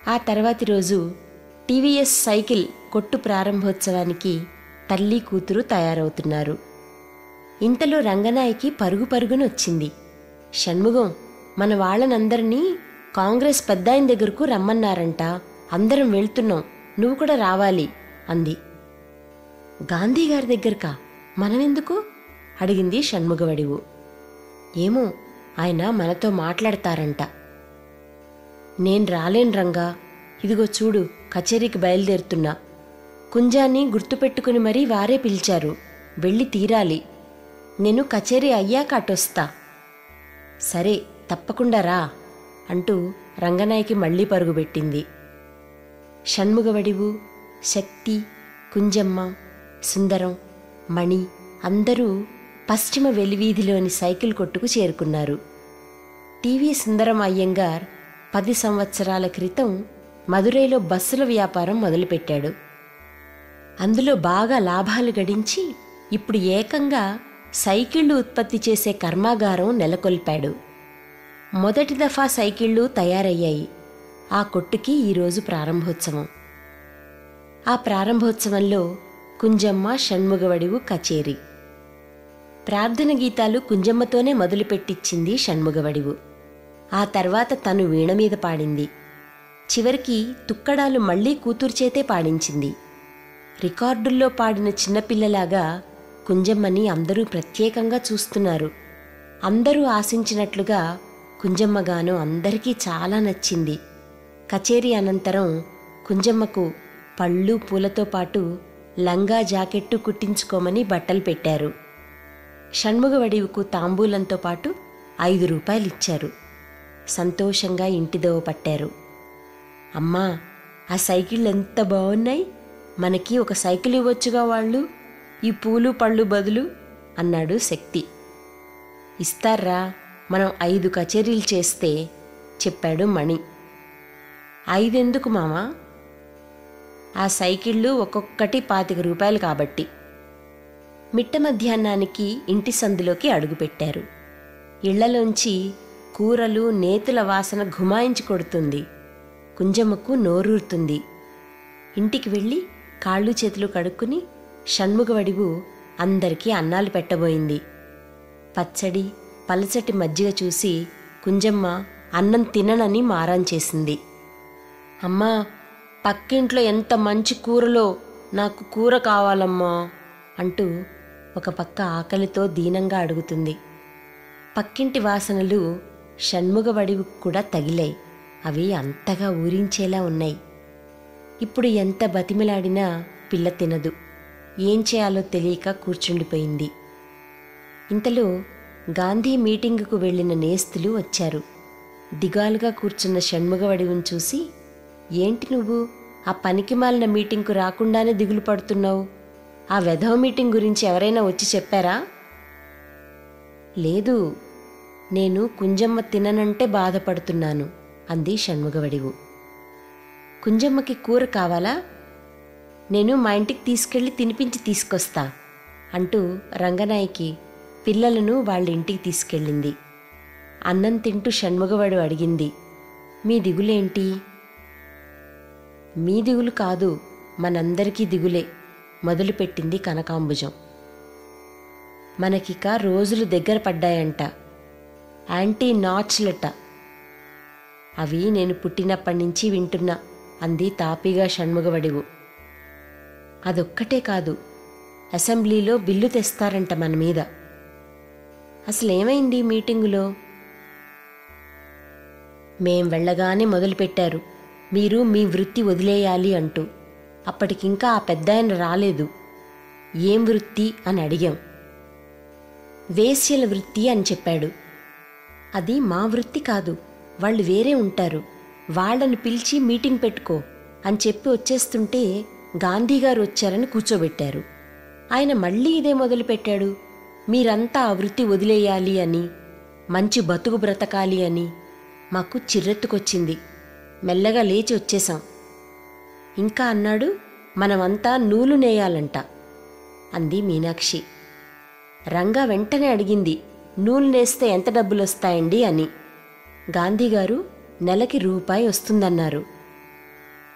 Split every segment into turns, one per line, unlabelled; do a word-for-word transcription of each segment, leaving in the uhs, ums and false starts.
ఆ తర్వాతి రోజు టీవీఎస్ సైకిల్ కొట్టు ప్రారంభోత్సవానికి తల్లి కూతురు తయారవుతున్నారు. ఇంతలో రంగనాయకి పరుగు పరుగునొచ్చింది. షణ్ముగం, మన వాళ్ళనందరినీ కాంగ్రెస్ పెద్దాయన దగ్గరకు రమ్మన్నారంట, అందరం వెళ్తున్నాం, నువ్వు కూడా రావాలి అంది. గాంధీగారి దగ్గరకా? మనమెందుకు? అడిగింది షణ్ముగవడివు. ఏమో, ఆయన మనతో మాట్లాడతారంట. నేను రాలేను రంగా, ఇదిగో చూడు కచేరీకి బయలుదేరుతున్నా. కుంజాన్ని గుర్తుపెట్టుకుని మరీ వారే పిలిచారు, వెళ్ళి తీరాలి. నేను కచేరీ అయ్యాక అటొస్తా. సరే, తప్పకుండా రా అంటూ రంగనాయకి మళ్లీ పరుగుపెట్టింది. షణ్ముగవడివు, శక్తి, కుంజమ్మ, సుందరం, మణి అందరూ పశ్చిమ వెలివీధిలోని సైకిల్ కొట్టుకు చేరుకున్నారు. టీవీ సుందరం అయ్యంగార్ పది సంవత్సరాల క్రితం మదురైలో బస్సుల వ్యాపారం మొదలుపెట్టాడు. అందులో బాగా లాభాలు గడించి ఇప్పుడు ఏకంగా సైకిళ్లు ఉత్పత్తి చేసే కర్మాగారం నెలకొల్పాడు. మొదటి దఫా సైకిళ్లు తయారయ్యాయి. ఆ కొట్టుకి ఈరోజు ప్రారంభోత్సవం. ఆ ప్రారంభోత్సవంలో కుంజమ్మ, షణ్ముగవడివు కచేరీ. ప్రార్థన గీతాలు కుంజమ్మతోనే మొదలుపెట్టించింది షణ్ముగవడివు. ఆ తర్వాత తను వీణ మీద పాడింది. చివరికి తుక్కడాలు మళ్లీ కూతురు చేతే పాడించింది. రికార్డుల్లో పాడిన చిన్నపిల్లలాగా కుంజమ్మని అందరూ ప్రత్యేకంగా చూస్తున్నారు. అందరూ ఆశించినట్లుగా కుంజమ్మగాను అందరికీ చాలా నచ్చింది. కచేరీ అనంతరం కుంజమ్మకు పళ్ళు పూలతో పాటు లంగా జాకెట్టు కుట్టించుకోమని బట్టలు పెట్టారు. షణ్ముగవడివుకు తాంబూలంతో పాటు ఐదు రూపాయలిచ్చారు. సంతోషంగా ఇంటిదోవ పట్టారు. అమ్మా, ఆ సైకిళ్ళు ఎంత బాగున్నాయి, మనకి ఒక సైకిల్ ఇవ్వచ్చుగా వాళ్ళు, ఈ పూలు పళ్ళు బదులు అన్నాడు శక్తి. ఇస్తారా, మనం ఐదు కచేరీలు చేస్తే చెప్పాడు మణి. ఐదెందుకు మామా? ఆ సైకిళ్ళు ఒక్కొక్కటి పాతిక రూపాయలు కాబట్టి. మిట్ట మధ్యాహ్నానికి ఇంటి సందులోకి అడుగుపెట్టారు. ఇళ్లలోంచి కూరలు నేతుల వాసన ఘుమాయించి కొడుతుంది. కుంజమ్మకు నోరూరుతుంది. ఇంటికి వెళ్ళి కాళ్ళు చేతులు కడుక్కుని షణ్ముగవడివు అందరికీ అన్నాలు పెట్టబోయింది. పచ్చడి పలచటి మజ్జిగ చూసి కుంజమ్మ అన్నం తిననని మారాన్ చేసింది. అమ్మా, పక్కింట్లో ఎంత మంచి కూరలో, నాకు కూర కావాలమ్మా అంటూ ఒక పక్క ఆకలితో దీనంగా అడుగుతుంది. పక్కింటి వాసనలు షణ్ముగవడివుకు కూడా తగిలాయి. అవి అంతగా ఊరించేలా ఉన్నాయి. ఇప్పుడు ఎంత బతిమిలాడినా పిల్ల తినదు. ఏం చేయాలో తెలియక కూర్చుండిపోయింది. ఇంతలో గాంధీ మీటింగుకు వెళ్లిన నేస్తులు వచ్చారు. దిగాలుగా కూర్చున్న షణ్ముగవడివుని చూసి, ఏంటి నువ్వు ఆ పనికిమాలిన మీటింగ్కు రాకుండానే దిగులు పడుతున్నావు? ఆ వెధవ మీటింగ్ గురించి ఎవరైనా వచ్చి చెప్పారా? లేదు, నేను కుంజమ్మ తిననంటే బాధపడుతున్నాను అంది షణ్ముగవడివు. కుంజమ్మకి కూర కావాలా? నేను మా ఇంటికి తీసుకెళ్లి తినిపించి తీసుకొస్తా అంటూ రంగనాయకి పిల్లలను వాళ్ళ ఇంటికి తీసుకెళ్ళింది. అన్నం తింటూ షణ్ముగవడు అడిగింది, మీ దిగులేంటి? మీ దిగులు కాదు, మనందరికీ దిగులే మొదలుపెట్టింది కనకాంబుజం. మనకిక రోజులు దగ్గర పడ్డాయంట, యాంటీ నాచ్లట. అవి నేను పుట్టినప్పటి నుంచి వింటున్నా అంది తాపీగా షణ్ముగవడివు. అదొక్కటే కాదు, అసెంబ్లీలో బిల్లు తెస్తారంట మన మీద. అసలేమైంది మీటింగులో? మేం వెళ్ళగానే మొదలుపెట్టారు, మీరు మీ వృత్తి వదిలేయాలి అంటూ. అప్పటికింకా ఆ పెద్దాయన రాలేదు. ఏం వృత్తి అని అడిగాం. వేశ్యల వృత్తి అని చెప్పాడు. అది మా వృత్తి కాదు, వాళ్ళు వేరే ఉంటారు, వాళ్ళని పిలిచి మీటింగ్ పెట్టుకో అని చెప్పి వచ్చేస్తుంటే గాంధీగారు వచ్చారని కూర్చోబెట్టారు. ఆయన మళ్ళీ ఇదే మొదలుపెట్టాడు, మీరంతా ఆ వృత్తి వదిలేయాలి అని, మంచి బతుకు బ్రతకాలి అని. మాకు చిర్రెత్తుకొచ్చింది. మెల్లగా లేచి వచ్చేశాం. ఇంకా అన్నాడు, మనమంతా నూలు నేయాలంట అంది మీనాక్షి. రంగా వెంటనే అడిగింది, నూలు నేస్తే ఎంత డబ్బులొస్తాయండి అని. గాంధీగారు నెలకి రూపాయి వస్తుందన్నారు.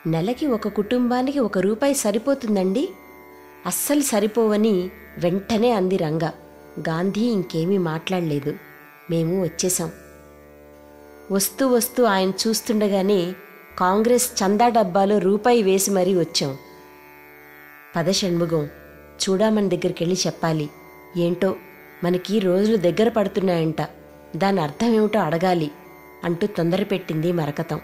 నెలకి ఒక కుటుంబానికి ఒక రూపాయి సరిపోతుందండి? అస్సలు సరిపోవని వెంటనే అంది రంగ. గాంధీ ఇంకేమీ మాట్లాడలేదు. మేము వచ్చేశాం. వస్తూ వస్తూ ఆయన చూస్తుండగానే కాంగ్రెస్ చందా డబ్బాలో రూపాయి వేసి మరీ వచ్చాం. పద షణ్ముగం, చూడామని దగ్గరికెళ్ళి చెప్పాలి. ఏంటో మనకి రోజులు దగ్గర పడుతున్నాయంట, దాని అర్థమేమిటో అడగాలి అంటూ తొందరపెట్టింది మరకతం.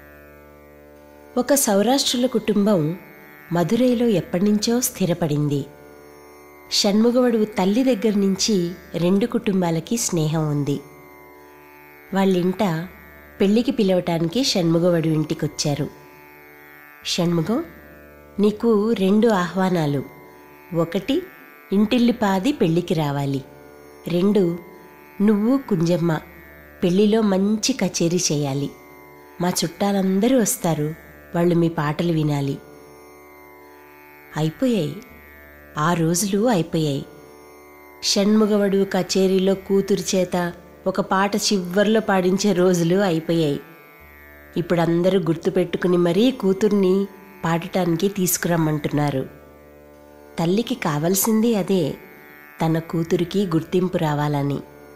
ఒక సౌరాష్ట్రుల కుటుంబం మదురైలో ఎప్పటినుంచో స్థిరపడింది. షణ్ముగవడువు తల్లి దగ్గర నుంచి రెండు కుటుంబాలకి స్నేహం ఉంది. వాళ్ళింట పెళ్లికి పిలవటానికి షణ్ముగవడు ఇంటికొచ్చారు. షణ్ముగం, నీకు రెండు ఆహ్వానాలు. ఒకటి, ఇంటిల్లిపాది పెళ్లికి రావాలి. రెండు, నువ్వు కుంజమ్మ పెళ్లిలో మంచి కచేరీ చేయాలి. మా చుట్టాలందరూ వస్తారు, వాళ్ళు మీ పాటలు వినాలి. అయిపోయాయి. ఆ రోజులు అయిపోయాయి. షణ్ముగవడు కచేరీలో కూతురు చేత ఒక పాట చివర్లో పాడించే రోజులు అయిపోయాయి. ఇప్పుడందరూ గుర్తుపెట్టుకుని మరీ కూతుర్ని పాడటానికి తీసుకురమ్మంటున్నారు. తల్లికి కావలసింది అదే, తన కూతురికి గుర్తింపు రావాలని.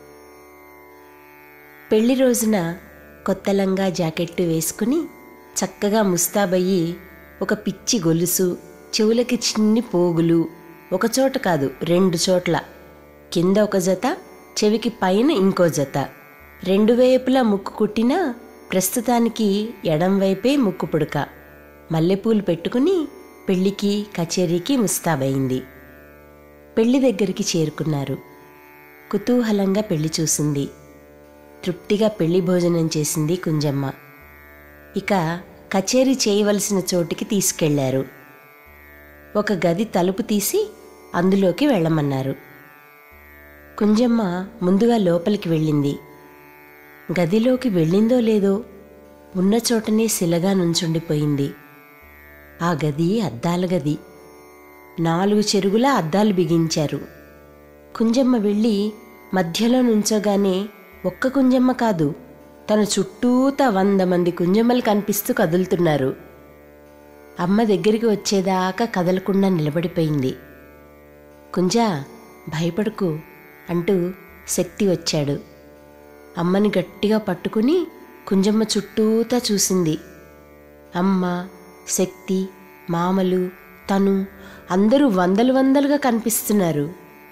పెళ్లి రోజున కొత్తలంగా జాకెట్టు వేసుకుని చక్కగా ముస్తాబయ్యి ఒక పిచ్చి గొలుసు, చెవులకి చిన్ని పోగులు, ఒకచోట కాదు రెండు చోట్ల, కింద ఒక జత, చెవికి పైన ఇంకో జత, రెండు వైపులా ముక్కు కుట్టినా ప్రస్తుతానికి ఎడంవైపే ముక్కు పుడక, మల్లెపూలు పెట్టుకుని పెళ్లికి కచేరీకి ముస్తాబయింది. పెళ్లి దగ్గరికి చేరుకున్నారు. కుతూహలంగా పెళ్లి చూసింది. తృప్తిగా పెళ్లి భోజనం చేసింది కుంజమ్మ. ఇక కచేరీ చేయవలసిన చోటికి తీసుకెళ్లారు. ఒక గది తలుపు తీసి అందులోకి వెళ్ళమన్నారు. కుంజమ్మ ముందుగా లోపలికి వెళ్ళింది. గదిలోకి వెళ్ళిందో లేదో ఉన్న చోటనే శిలగా నుంచుండిపోయింది. ఆ గది అద్దాల గది. నాలుగు చెరుగులా అద్దాలు బిగించారు. కుంజమ్మ వెళ్ళి మధ్యలో నుంచోగానే ఒక్క కుంజమ్మ కాదు, తన చుట్టూతా వంద మంది కుంజమ్మలు కనిపిస్తూ కదులుతున్నారు. అమ్మ దగ్గరికి వచ్చేదాకా కదలకుండా నిలబడిపోయింది. కుంజా, భయపడకు అంటూ శక్తి వచ్చాడు. అమ్మని గట్టిగా పట్టుకుని కుంజమ్మ చుట్టూతా చూసింది. అమ్మ, శక్తి, మామలు, తను అందరూ వందలు వందలుగా కనిపిస్తున్నారు.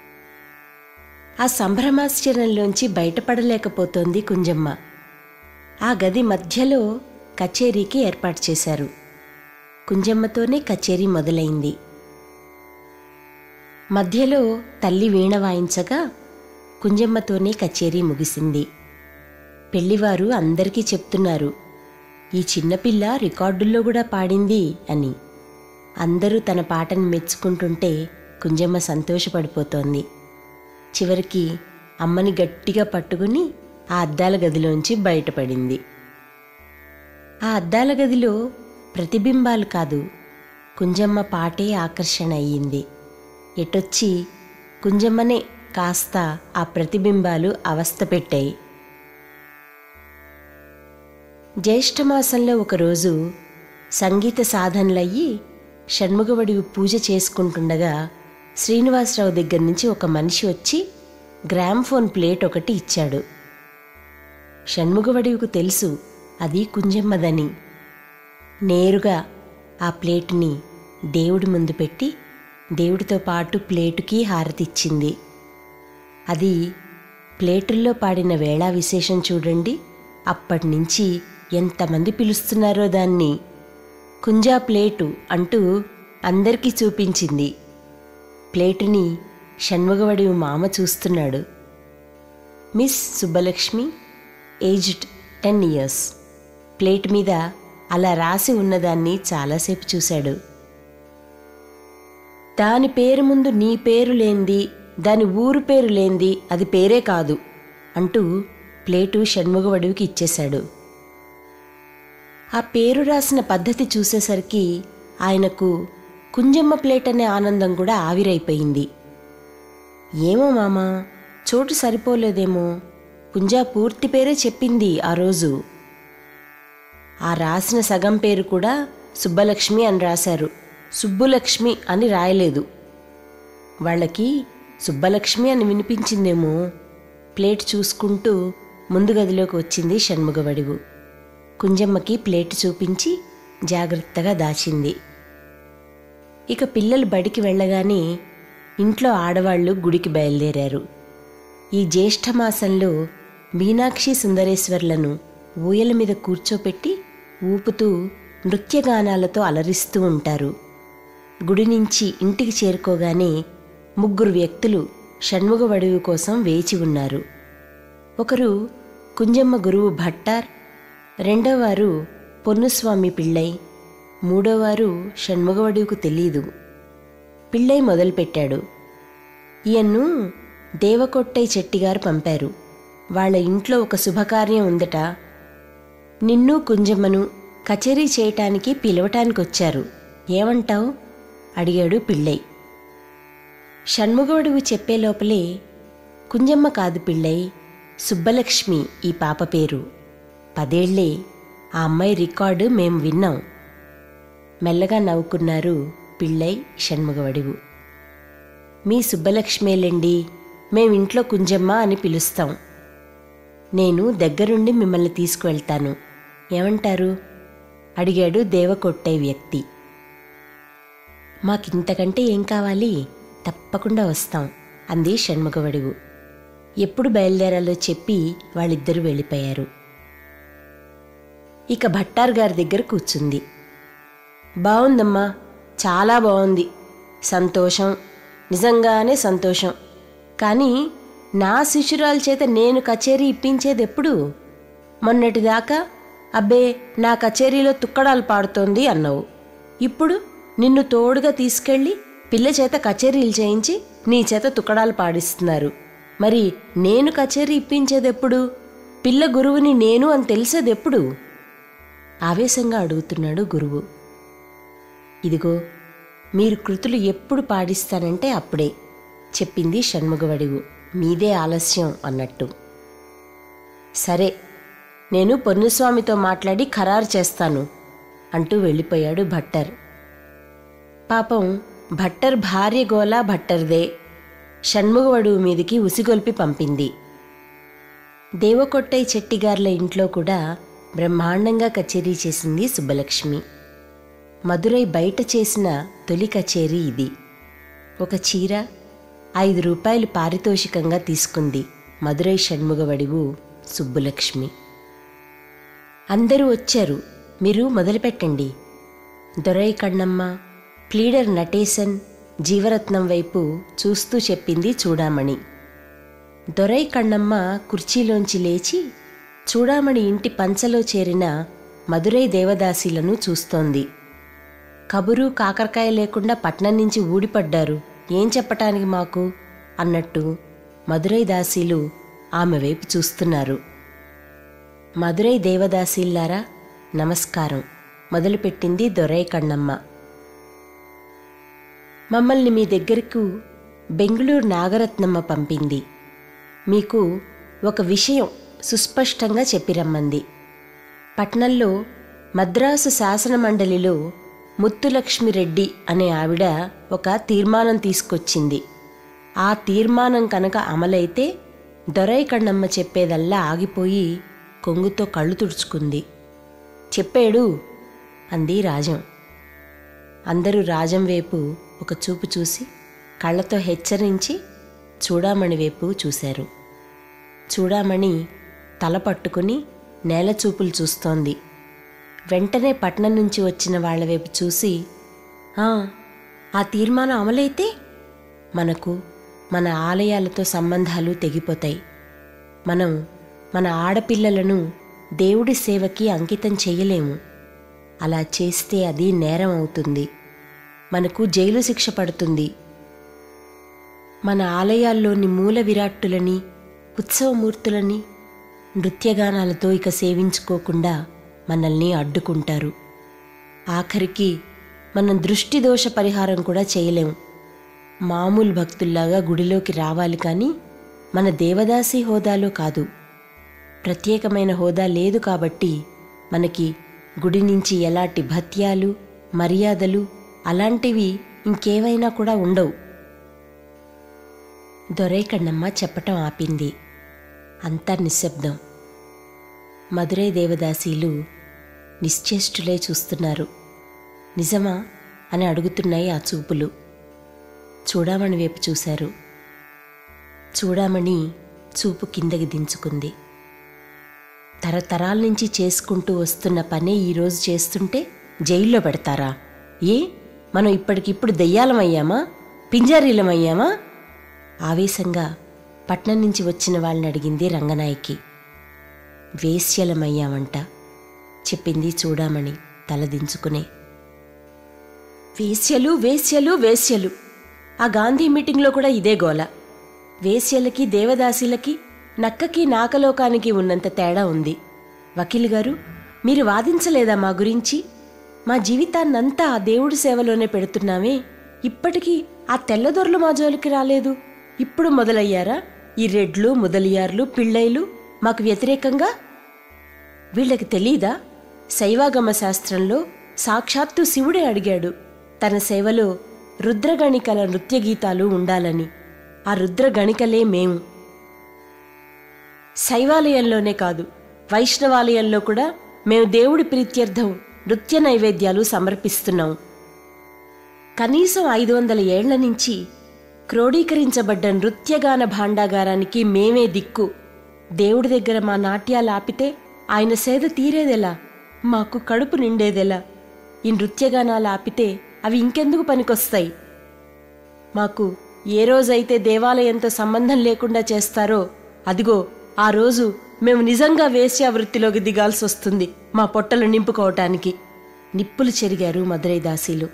ఆ సంభ్రమాశ్చర్యంలోంచి బయటపడలేకపోతోంది కుంజమ్మ. ఆ గది మధ్యలో కచేరీకి ఏర్పాటు చేశారు. కుంజమ్మతోనే కచేరీ మొదలైంది. మధ్యలో తల్లి వీణ వాయించగా కుంజమ్మతోనే కచేరీ ముగిసింది. పెళ్లివారు అందరికీ చెప్తున్నారు, ఈ చిన్నపిల్ల రికార్డుల్లో కూడా పాడింది అని. అందరూ తన పాటను మెచ్చుకుంటుంటే కుంజమ్మ సంతోషపడిపోతోంది. చివరికి అమ్మని గట్టిగా పట్టుకుని ఆ అద్దాల గదిలోంచి బయటపడింది. ఆ అద్దాల గదిలో ప్రతిబింబాలు కాదు, కుంజమ్మ పాటే ఆకర్షణ అయ్యింది. ఎటొచ్చి కుంజమ్మనే కాస్త ఆ ప్రతిబింబాలు అవస్థ పెట్టాయి. జ్యేష్ఠమాసంలో ఒకరోజు సంగీత సాధనలయ్యి షణ్ముగవడివి పూజ చేసుకుంటుండగా శ్రీనివాసరావు దగ్గర నుంచి ఒక మనిషి వచ్చి గ్రామ్ఫోన్ ప్లేట్ ఒకటి ఇచ్చాడు. షణ్ముగవడివికు తెలుసు అది కుంజమ్మదని. నేరుగా ఆ ప్లేటుని దేవుడి ముందు పెట్టి దేవుడితో పాటు ప్లేటుకి హారతిచ్చింది. అది ప్లేటుల్లో పాడిన వేళా విశేషం చూడండి. అప్పటినుంచి ఎంతమంది పిలుస్తున్నారో దాన్ని. కుంజా ప్లేటు అంటూ అందరికీ చూపించింది. ప్లేటుని షణ్ముగవడివి మామ చూస్తున్నాడు. Miss Subbalakshmi, aged ten years. Plate మీద అలా రాసి ఉన్నదాన్ని చాలాసేపు చూశాడు. దాని పేరు ముందు నీ పేరు లేంది, దాని ఊరు పేరు లేంది, అది పేరే కాదు అంటూ ప్లేటు షణ్ముగవడివికి ఇచ్చేశాడు. ఆ పేరు రాసిన పద్ధతి చూసేసరికి ఆయనకు కుంజమ్మ ప్లేట్ అనే ఆనందం కూడా ఆవిరైపోయింది. ఏమో మామా, చోటు సరిపోలేదేమో, కుంజా పూర్తి పేరే చెప్పింది ఆ రోజు. ఆ రాసిన సగం పేరు కూడా సుబ్బలక్ష్మి అని రాశారు, సుబ్బులక్ష్మి అని రాయలేదు. వాళ్ళకి సుబ్బలక్ష్మి అని వినిపించిందేమో. ప్లేట్ చూసుకుంటూ ముందు గదిలోకి వచ్చింది షణ్ముగవడివు. కుంజమ్మకి ప్లేట్ చూపించి జాగ్రత్తగా దాచింది. ఇక పిల్లలు బడికి వెళ్ళగానే ఇంట్లో ఆడవాళ్లు గుడికి బయలుదేరారు. ఈ జ్యేష్ఠమాసంలో మీనాక్షి సుందరేశ్వర్లను ఊయల మీద కూర్చోపెట్టి ఊపుతూ నృత్యగానాలతో అలరిస్తూ ఉంటారు. గుడి నుంచి ఇంటికి చేరుకోగానే ముగ్గురు వ్యక్తులు షణ్ముగవడివు కోసం వేచి ఉన్నారు. ఒకరు కుంజమ్మ గురువు భట్టార్, రెండోవారు పొన్నుస్వామి పిళ్ళై, మూడోవారు షణ్ముగవడివుకు తెలీదు. పిళ్ళై మొదలుపెట్టాడు. ఈయన్ను దేవకొట్టై చెట్టిగారు పంపారు. వాళ్ళ ఇంట్లో ఒక శుభకార్యం ఉందట. నిన్ను కుంజమ్మను కచేరీ చేయటానికి పిలవటానికొచ్చారు, ఏమంటావు అడిగాడు పిళ్ళై. షణ్ముగవడివు చెప్పే లోపలే, కుంజమ్మ కాదు పిళ్ళై, సుబ్బలక్ష్మి ఈ పాప పేరు. పదేళ్లే, ఆ అమ్మాయి రికార్డు మేం విన్నాం. మెల్లగా నవ్వుకున్నారు పిళ్ళై, షణ్ముగవడివు. మీ సుబ్బలక్ష్మేలండి, మేమింట్లో కుంజమ్మ అని పిలుస్తాం. నేను దగ్గరుండి మిమ్మల్ని తీసుకువెళ్తాను, ఏమంటారు అడిగాడు దేవకొట్టై వ్యక్తి. మాకింతకంటే ఏం కావాలి, తప్పకుండా వస్తాం అంది షణ్ముగవడివు. ఎప్పుడు బయలుదేరాలో చెప్పి వాళ్ళిద్దరూ వెళ్ళిపోయారు. ఇక భట్టార్ గారి దగ్గర కూర్చుంది. బావుందమ్మా, చాలా బావుంది, సంతోషం, నిజంగానే సంతోషం. కానీ నా శిష్యురాల చేత నేను కచేరీ ఇప్పించేదెప్పుడు? మొన్నటిదాకా అబ్బే నా కచేరీలో తుక్కడాలు పాడుతోంది అన్నావు. ఇప్పుడు నిన్ను తోడుగా తీసుకెళ్ళి పిల్ల చేత కచేరీలు చేయించి నీ చేత తుక్కడాలు పాడిస్తున్నారు. మరి నేను కచేరీ ఇప్పించేదెప్పుడు? పిల్ల గురువుని నేను అని తెలిసేదెప్పుడు? ఆవేశంగా అడుగుతున్నాడు గురువు. ఇదిగో, మీరు కృతులు ఎప్పుడు పాడిస్తానంటే అప్పుడే, చెప్పింది షణ్ముగవడివు మీదే ఆలస్యం అన్నట్టు. సరే, నేను పొన్నుస్వామితో మాట్లాడి ఖరారు చేస్తాను అంటూ వెళ్ళిపోయాడు భట్టర్. పాపం భట్టర్ భార్య గోలా భట్టర్దే షణ్ముగవడివు మీదికి ఉసిగొల్పి పంపింది. దేవకొట్టై చెట్టిగార్ల ఇంట్లో కూడా బ్రహ్మాండంగా కచేరీ చేసింది సుబ్బలక్ష్మి. మదురై బయట చేసిన తొలి కచేరీ ఇది. ఒక చీర, ఐదు రూపాయలు పారితోషికంగా తీసుకుంది మదురై షణ్ముగవడివు సుబ్బులక్ష్మి. అందరూ వచ్చారు, మీరు మొదలుపెట్టండి. దొరై కണ്ണమ్మ, ప్లీడర్ నటేశన్, జీవరత్నం వైపు చూస్తూ చెప్పింది చూడామణి. దొరై కಣ್ಣమ్మ కుర్చీలోంచి లేచి చూడామణి ఇంటి పంచలో చేరిన మదురై దేవదాసీలను చూస్తోంది. కబురు కాకరకాయ లేకుండా పట్నం నుంచి ఊడిపడ్డారు, ఏం చెప్పటానికి మాకు అన్నట్టు మదురై దాసీలు ఆమె వైపు చూస్తున్నారు. మదురై దేవదాసీల్లారా నమస్కారం మొదలుపెట్టింది దొరై కಣ್ಣమ్మ. మమ్మల్ని మీ దగ్గరకు బెంగుళూరు నాగరత్నమ్మ పంపింది. మీకు ఒక విషయం సుస్పష్టంగా చెప్పిరమ్మంది. పట్నంలో మద్రాసు శాసన మండలిలో ముత్తులక్ష్మిరెడ్డి అనే ఆవిడ ఒక తీర్మానం తీసుకొచ్చింది. ఆ తీర్మానం కనుక అమలైతే దొరై కಣ್ಣమ్మ చెప్పేదల్లా ఆగిపోయి కొంగుతో కళ్ళు తుడుచుకుంది. చెప్పేడు అంది రాజం. అందరూ రాజం వైపు ఒక చూపు చూసి కళ్ళతో హెచ్చరించి చూడామణి వైపు చూశారు. చూడామణి తల పట్టుకుని నేల చూపులు చూస్తోంది. వెంటనే పట్నం నుంచి వచ్చిన వాళ్ల వైపు చూసి, ఆ తీర్మానం అమలైతే మనకు మన ఆలయాలతో సంబంధాలు తెగిపోతాయి. మనం మన ఆడపిల్లలను దేవుడి సేవకి అంకితం చెయ్యలేము. అలా చేస్తే అది నేరం అవుతుంది, మనకు జైలు శిక్ష పడుతుంది. మన ఆలయాల్లోని మూల విరాట్టులని, ఉత్సవమూర్తులని నృత్యగానాలతో ఇక సేవించుకోకుండా మనల్ని అడ్డుకుంటారు. ఆఖరికి మనం దృష్టి దోష పరిహారం కూడా చేయలేం. మామూలు భక్తుల్లాగా గుడిలోకి రావాలి కానీ మన దేవదాసి హోదాలో కాదు. ప్రత్యేకమైన హోదా లేదు కాబట్టి మనకి గుడి నుంచి ఎలాంటి భత్యాలు మర్యాదలు అలాంటివి ఇంకేవైనా కూడా ఉండవు. దొరైకಣ್ಣమ్మ చెప్పటం ఆపింది. అంతా నిశ్శబ్దం. మదురై దేవదాసీలు నిశ్చేష్టులై చూస్తున్నారు. నిజమా అని అడుగుతున్నాయి ఆ చూపులు. చూడామణి వైపు చూశారు. చూడామణి చూపు కిందకి దించుకుంది. తరతరాల నుంచి చేసుకుంటూ వస్తున్న పనే ఈరోజు చేస్తుంటే జైల్లో పెడతారా? ఏ మనం ఇప్పటికిప్పుడు దెయ్యాలమయ్యామా, పింజారీలమయ్యామా? ఆవేశంగా పట్నం నుంచి వచ్చిన వాళ్ళని అడిగింది రంగనాయకి. వేశ్యలమయ్యామంట చెప్పింది చూడామణి తలదించుకునే. వేశ్యలు వేశ్యలు వేశ్యలు. ఆ గాంధీ మీటింగ్లో కూడా ఇదే గోల. వేశ్యలకి దేవదాసీలకి నక్కకి నాకలోకానికి ఉన్నంత తేడా ఉంది. వకీల్ గారు, మీరు వాదించలేదా మా గురించి? మా జీవితాన్నంతా ఆ దేవుడి సేవలోనే పెడుతున్నామే. ఇప్పటికీ ఆ తెల్లదొరలు మా జోలికి రాలేదు. ఇప్పుడు మొదలయ్యారా ఈ రెడ్లు, ముదలియార్లు, పిళ్ళైలు మాకు వ్యతిరేకంగా? వీళ్ళకి తెలీదా? శైవాగమ శాస్త్రంలో సాక్షాత్తు శివుడే అడిగాడు తన సేవలో రుద్రగణికల నృత్యగీతాలు ఉండాలని. ఆ రుద్రగణికలే మేము. శైవాలయంలోనే కాదు, వైష్ణవాలయంలో కూడా మేము దేవుడి ప్రీత్యర్థం నృత్య నైవేద్యాలు సమర్పిస్తున్నాం. కనీసం ఐదు వందల ఏళ్ల నుంచి క్రోడీకరించబడ్డ నృత్యగాన భాండాగారానికి మేమే దిక్కు. దేవుడి దగ్గర మా నాట్యాలు ఆపితే ఆయన సేద తీరేదెలా? మాకు కడుపు నిండేదెలా? ఈ నృత్యగానాలు ఆపితే అవి ఇంకెందుకు పనికొస్తాయి? మాకు ఏ రోజైతే దేవాలయంతో సంబంధం లేకుండా చేస్తారో అదిగో ఆ రోజు మేము నిజంగా వేశ్యావృత్తిలోకి దిగాల్సి వస్తుంది మా పొట్టలు నింపుకోవటానికి. నిప్పులు చెరిగారు మదురై దాసీలు.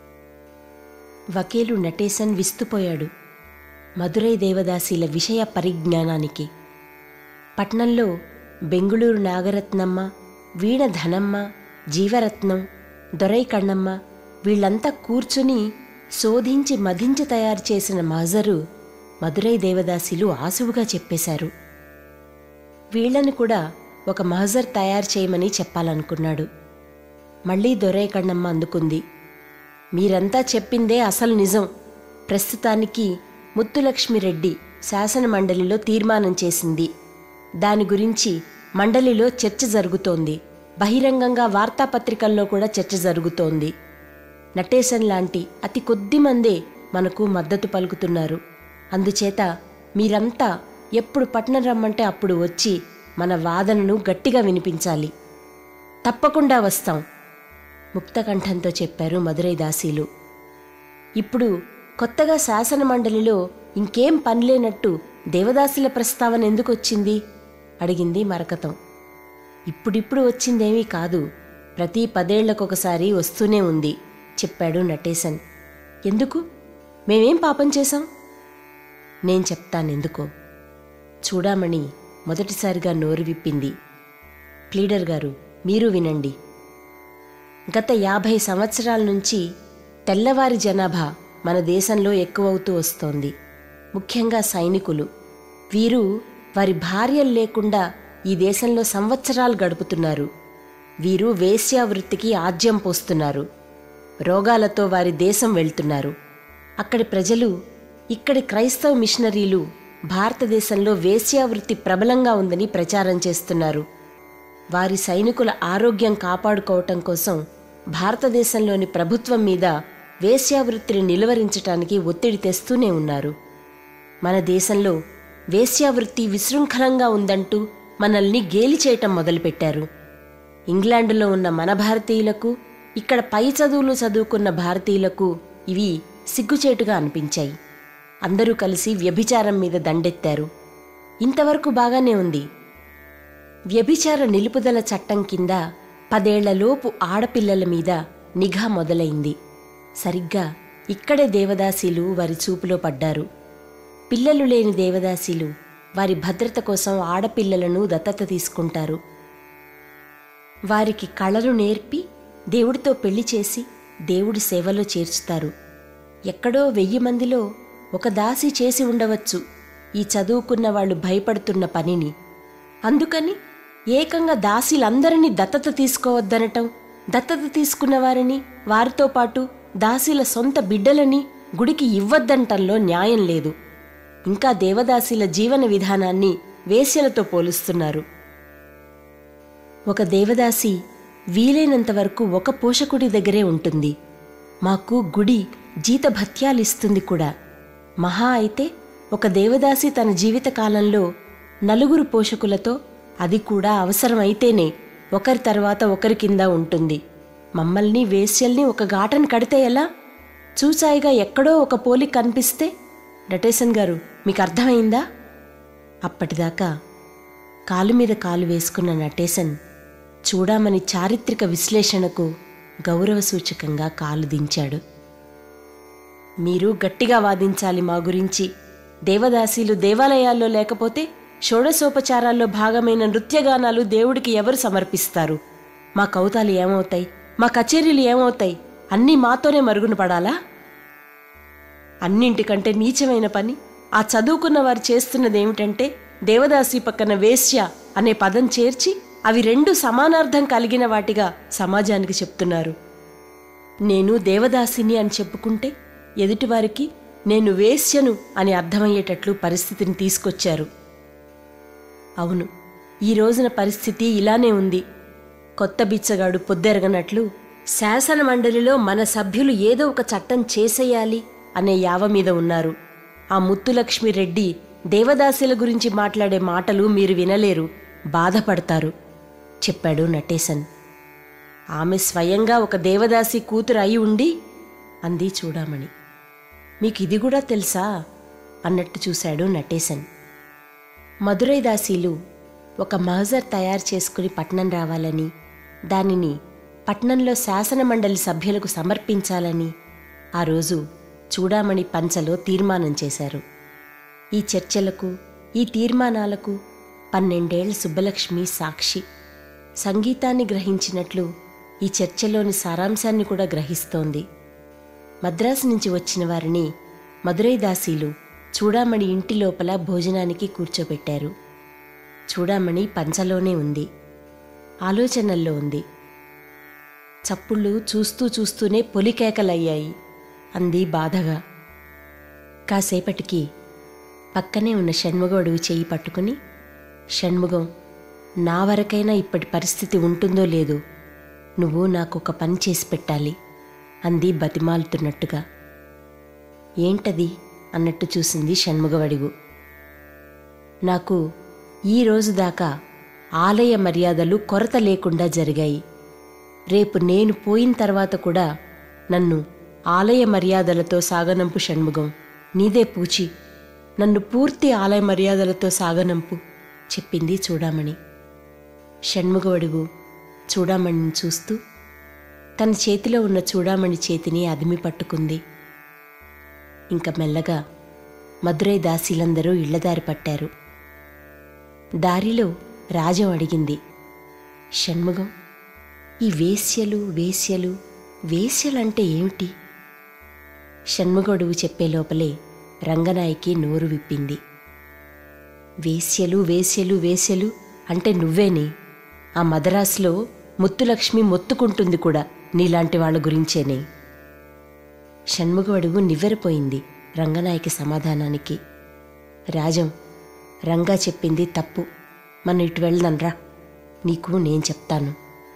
వకీలు నటేశన్ విస్తుపోయాడు మదురై దేవదాసీల విషయ పరిజ్ఞానానికి. పట్నంలో బెంగుళూరు నాగరత్నమ్మ, వీణ ధనమ్మ, జీవరత్నం, దొరైకಣ್ಣమ్మ వీళ్లంతా కూర్చుని శోధించి మధించి తయారు చేసిన మహజరు మదురై దేవదాసీలు ఆసువుగా చెప్పేశారు. వీళ్లను కూడా ఒక మహజర్ తయారు చేయమని చెప్పాలనుకున్నాడు. మళ్లీ దొరైకಣ್ಣమ్మ అందుకుంది. మీరంతా చెప్పిందే అసలు నిజం. ప్రస్తుతానికి ముత్తులక్ష్మిరెడ్డి శాసన మండలిలో తీర్మానం చేసింది. దాని గురించి మండలిలో చర్చ జరుగుతోంది. బహిరంగంగా వార్తాపత్రికల్లో కూడా చర్చ జరుగుతోంది. నటేశన్ లాంటి అతి కొద్ది మందే మనకు మద్దతు పలుకుతున్నారు. అందుచేత మీరంతా ఎప్పుడు పట్నం రమ్మంటే అప్పుడు వచ్చి మన వాదనను గట్టిగా వినిపించాలి. తప్పకుండా వస్తాం ముక్తకంఠంతో చెప్పారు మదురై దాసీలు. ఇప్పుడు కొత్తగా శాసన మండలిలో ఇంకేం పనిలేనట్టు దేవదాసీల ప్రస్తావన ఎందుకొచ్చింది అడిగింది మరకతం. ఇప్పుడిప్పుడు వచ్చిందేమీ కాదు, ప్రతి పదేళ్లకొకసారి వస్తూనే ఉంది చెప్పాడు నటేశన్. ఎందుకు? మేమేం పాపం చేశాం? నేను చెప్తానెందుకో. చూడామణి మొదటిసారిగా నోరు విప్పింది. ప్లీడర్ గారు, మీరు వినండి. గత యాభై సంవత్సరాల నుంచి తెల్లవారి జనాభా మన దేశంలో ఎక్కువవుతూ వస్తోంది. ముఖ్యంగా సైనికులు. వీరు వారి భార్యలు లేకుండా ఈ దేశంలో సంవత్సరాలు గడుపుతున్నారు. వీరు వేశ్యావృత్తికి ఆజ్యం పోస్తున్నారు. రోగాలతో వారి దేశం వెళ్తున్నారు. అక్కడి ప్రజలు, ఇక్కడి క్రైస్తవ మిషనరీలు భారతదేశంలో వేశ్యావృత్తి ప్రబలంగా ఉందని ప్రచారం చేస్తున్నారు. వారి సైనికుల ఆరోగ్యం కాపాడుకోవటం కోసం భారతదేశంలోని ప్రభుత్వం మీద వేశ్యావృత్తిని నిలువరించటానికి ఒత్తిడి తెస్తూనే ఉన్నారు. మన దేశంలో వేశ్యావృత్తి విశృంఖలంగా ఉందంటూ మనల్ని గేలి చేయటం మొదలుపెట్టారు. ఇంగ్లాండులో ఉన్న మన భారతీయులకు, ఇక్కడ పై చదువులు చదువుకున్న భారతీయులకు ఇవి సిగ్గుచేటుగా అనిపించాయి. అందరూ కలిసి వ్యభిచారం మీద దండెత్తారు. ఇంతవరకు బాగానే ఉంది. వ్యభిచార నిలుపుదల చట్టం కింద పదేళ్లలోపు ఆడపిల్లల మీద నిఘా మొదలైంది. సరిగ్గా ఇక్కడే దేవదాసీలు వారి చూపులో పడ్డారు. పిల్లలు లేని దేవదాసీలు వారి భద్రత కోసం ఆడపిల్లలను దత్తత తీసుకుంటారు. వారికి కళలు నేర్పి దేవుడితో పెళ్లి చేసి దేవుడి సేవలో చేర్చుతారు. ఎక్కడో వెయ్యి మందిలో ఒక దాసి చేసి ఉండవచ్చు ఈ చదువుకున్న వాళ్ళు భయపడుతున్న పనిని. అందుకని ఏకంగా దాసీలందరినీ దత్తత తీసుకోవద్దనటం దత్తత తీసుకున్న వారిని, వారితో పాటు దాసీల సొంత బిడ్డలని గుడికి ఇవ్వద్దంటంలో న్యాయం లేదు. ఇంకా దేవదాసీల జీవన విధానాన్ని వేశ్యలతో పోలుస్తున్నారు. ఒక దేవదాసి వీలైనంత వరకు ఒక పోషకుడి దగ్గరే ఉంటుంది. మాకు గుడి జీతభత్యాలిస్తుంది కూడా. మహా అయితే ఒక దేవదాసి తన జీవితకాలంలో నలుగురు పోషకులతో, అది కూడా అవసరమైతేనే, ఒకరి తర్వాత ఒకరి కింద ఉంటుంది. మమ్మల్ని వేశ్యల్ని ఒక గాటను కడితే ఎలా? చూచాయిగా ఎక్కడో ఒక పోలిక కనిపిస్తే, నటేశన్ గారు మీకు అర్థమైందా? అప్పటిదాకా కాలు మీద కాలు వేసుకున్న నటేశన్ చూడామణి చారిత్రక విశ్లేషణకు గౌరవ సూచకంగా కాలు దించాడు. మీరు గట్టిగా వాదించాలి మా గురించి. దేవదాసీలు దేవాలయాల్లో లేకపోతే షోడశోపచారాల్లో భాగమైన నృత్యగానాలు దేవుడికి ఎవరు సమర్పిస్తారు? మా కౌతాలు ఏమవుతాయి? మా కచేరీలు ఏమవుతాయి? అన్నీ మాతోనే మరుగున పడాలా? అన్నింటికంటే నీచమైన పని ఆ చదువుకున్న వారు చేస్తున్నదేమిటంటే, దేవదాసి పక్కన వేశ్య అనే పదం చేర్చి అవి రెండు సమానార్థం కలిగిన వాటిగా సమాజానికి చెప్తున్నారు. నేను దేవదాసిని అని చెప్పుకుంటే ఎదుటివారికి నేను వేశ్యను అని అర్థమయ్యేటట్లు పరిస్థితిని తీసుకొచ్చారు. అవును, ఈ రోజున పరిస్థితి ఇలానే ఉంది. కొత్త బిచ్చగాడు పొద్దెరగనట్లు శాసన మండలిలో మన సభ్యులు ఏదో ఒక చట్టం చేసేయాలి అనే యావ మీద ఉన్నారు. ఆ ముత్తులక్ష్మి రెడ్డి దేవదాసీల గురించి మాట్లాడే మాటలు మీరు వినలేరు, బాధపడతారు చెప్పాడు నటేశన్. ఆమె స్వయంగా ఒక దేవదాసి కూతురు అయి ఉండి అంది చూడామణి. మీకు ఇది కూడా తెలుసా అన్నట్టు చూశాడు నటేశన్. మదురై దాసీలు ఒక మహజర్ తయారు చేసుకుని పట్నం రావాలని, దానిని పట్నంలో శాసన మండలి సభ్యులకు సమర్పించాలని ఆ రోజు చూడామణి పంచలో తీర్మానం చేశారు. ఈ చర్చలకు, ఈ తీర్మానాలకు పన్నెండేళ్ల సుబ్బలక్ష్మి సాక్షి. సంగీతాన్ని గ్రహించినట్లు ఈ చర్చలోని సారాంశాన్ని కూడా గ్రహిస్తోంది. మద్రాసు నుంచి వచ్చిన వారిని మదురై దాసీలు చూడామణి ఇంటి లోపల భోజనానికి కూర్చోబెట్టారు. చూడామణి పంచలోనే ఉంది, ఆలోచనల్లో ఉంది. చప్పుళ్ళు చూస్తూ చూస్తూనే పొలికేకలయ్యాయి అంది బాధగా. కాసేపటికి పక్కనే ఉన్న షణ్ముగోడు చెయ్యి పట్టుకుని, షణ్ముగం, నా వరకైనా ఇప్పటి పరిస్థితి ఉంటుందో లేదో నువ్వు నాకొక పని చేసి పెట్టాలి అంది బతిమాలుతున్నట్టుగా. ఏంటది అన్నట్టు చూసింది షణ్ముగవడిగు. నాకు ఈ రోజు దాకా ఆలయ మర్యాదలు కొరత లేకుండా జరిగాయి. రేపు నేను పోయిన తర్వాత కూడా నన్ను ఆలయ మర్యాదలతో సాగనంపు షణ్ముగం, నీదే పూచి, నన్ను పూర్తి ఆలయ మర్యాదలతో సాగనంపు చెప్పింది చూడామణి. షణ్ముగవడుగు చూడామణిని చూస్తూ తన చేతిలో ఉన్న చూడామణి చేతిని అదిమి పట్టుకుంది. ఇంక మెల్లగా మదురై దాసీలందరూ ఇళ్లదారి పట్టారు. దారిలో రాజం అడిగింది, షణ్ముగం, ఈ వేశ్యలు వేశ్యలు వేశ్యలంటే ఏమిటి? షణ్ముగడువు చెప్పే లోపలే రంగనాయకి నోరు విప్పింది. వేశ్యలు వేశ్యలు వేశ్యలు అంటే నువ్వేనే. ఆ మదరాసులో ముత్తులక్ష్మి మొత్తుకుంటుంది కూడా నీలాంటి వాళ్ళ గురించేనే. షణ్ముగడువు నివ్వెరపోయింది రంగనాయకి సమాధానానికి. రాజం, రంగా చెప్పింది తప్పు, మనం ఇటు వెళ్దాంరా, నీకు నేను చెప్తాను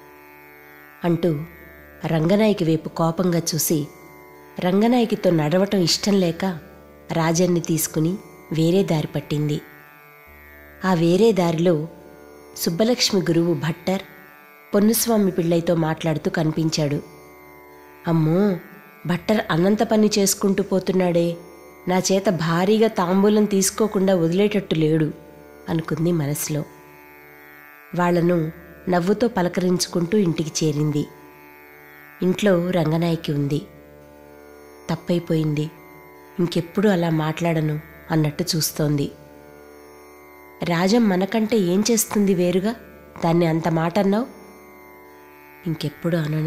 అంటూ రంగనాయకి వైపు కోపంగా చూసి, రంగనాయకితో నడవటం ఇష్టం లేక రాజన్ని తీసుకుని వేరే దారి పట్టింది. ఆ వేరే దారిలో సుబ్బలక్ష్మి గురువు భట్టర్ పొన్నుస్వామి పిళ్ళైతో మాట్లాడుతూ కనిపించాడు. అమ్మో, భట్టర్ అనంత పని చేసుకుంటూ పోతున్నాడే, నా చేత భారీగా తాంబూలం తీసుకోకుండా వదిలేటట్టు లేడు అనుకుంది మనసులో. వాళ్లను నవ్వుతో పలకరించుకుంటూ ఇంటికి చేరింది. ఇంట్లో రంగనాయకి ఉంది. తప్పైపోయింది, ఇంకెప్పుడు అలా మాట్లాడను అన్నట్టు చూస్తోంది. రాజం మనకంటే ఏం చేస్తుంది వేరుగా, దాన్ని అంత మాట అన్నావు? ఇంకెప్పుడు అనను.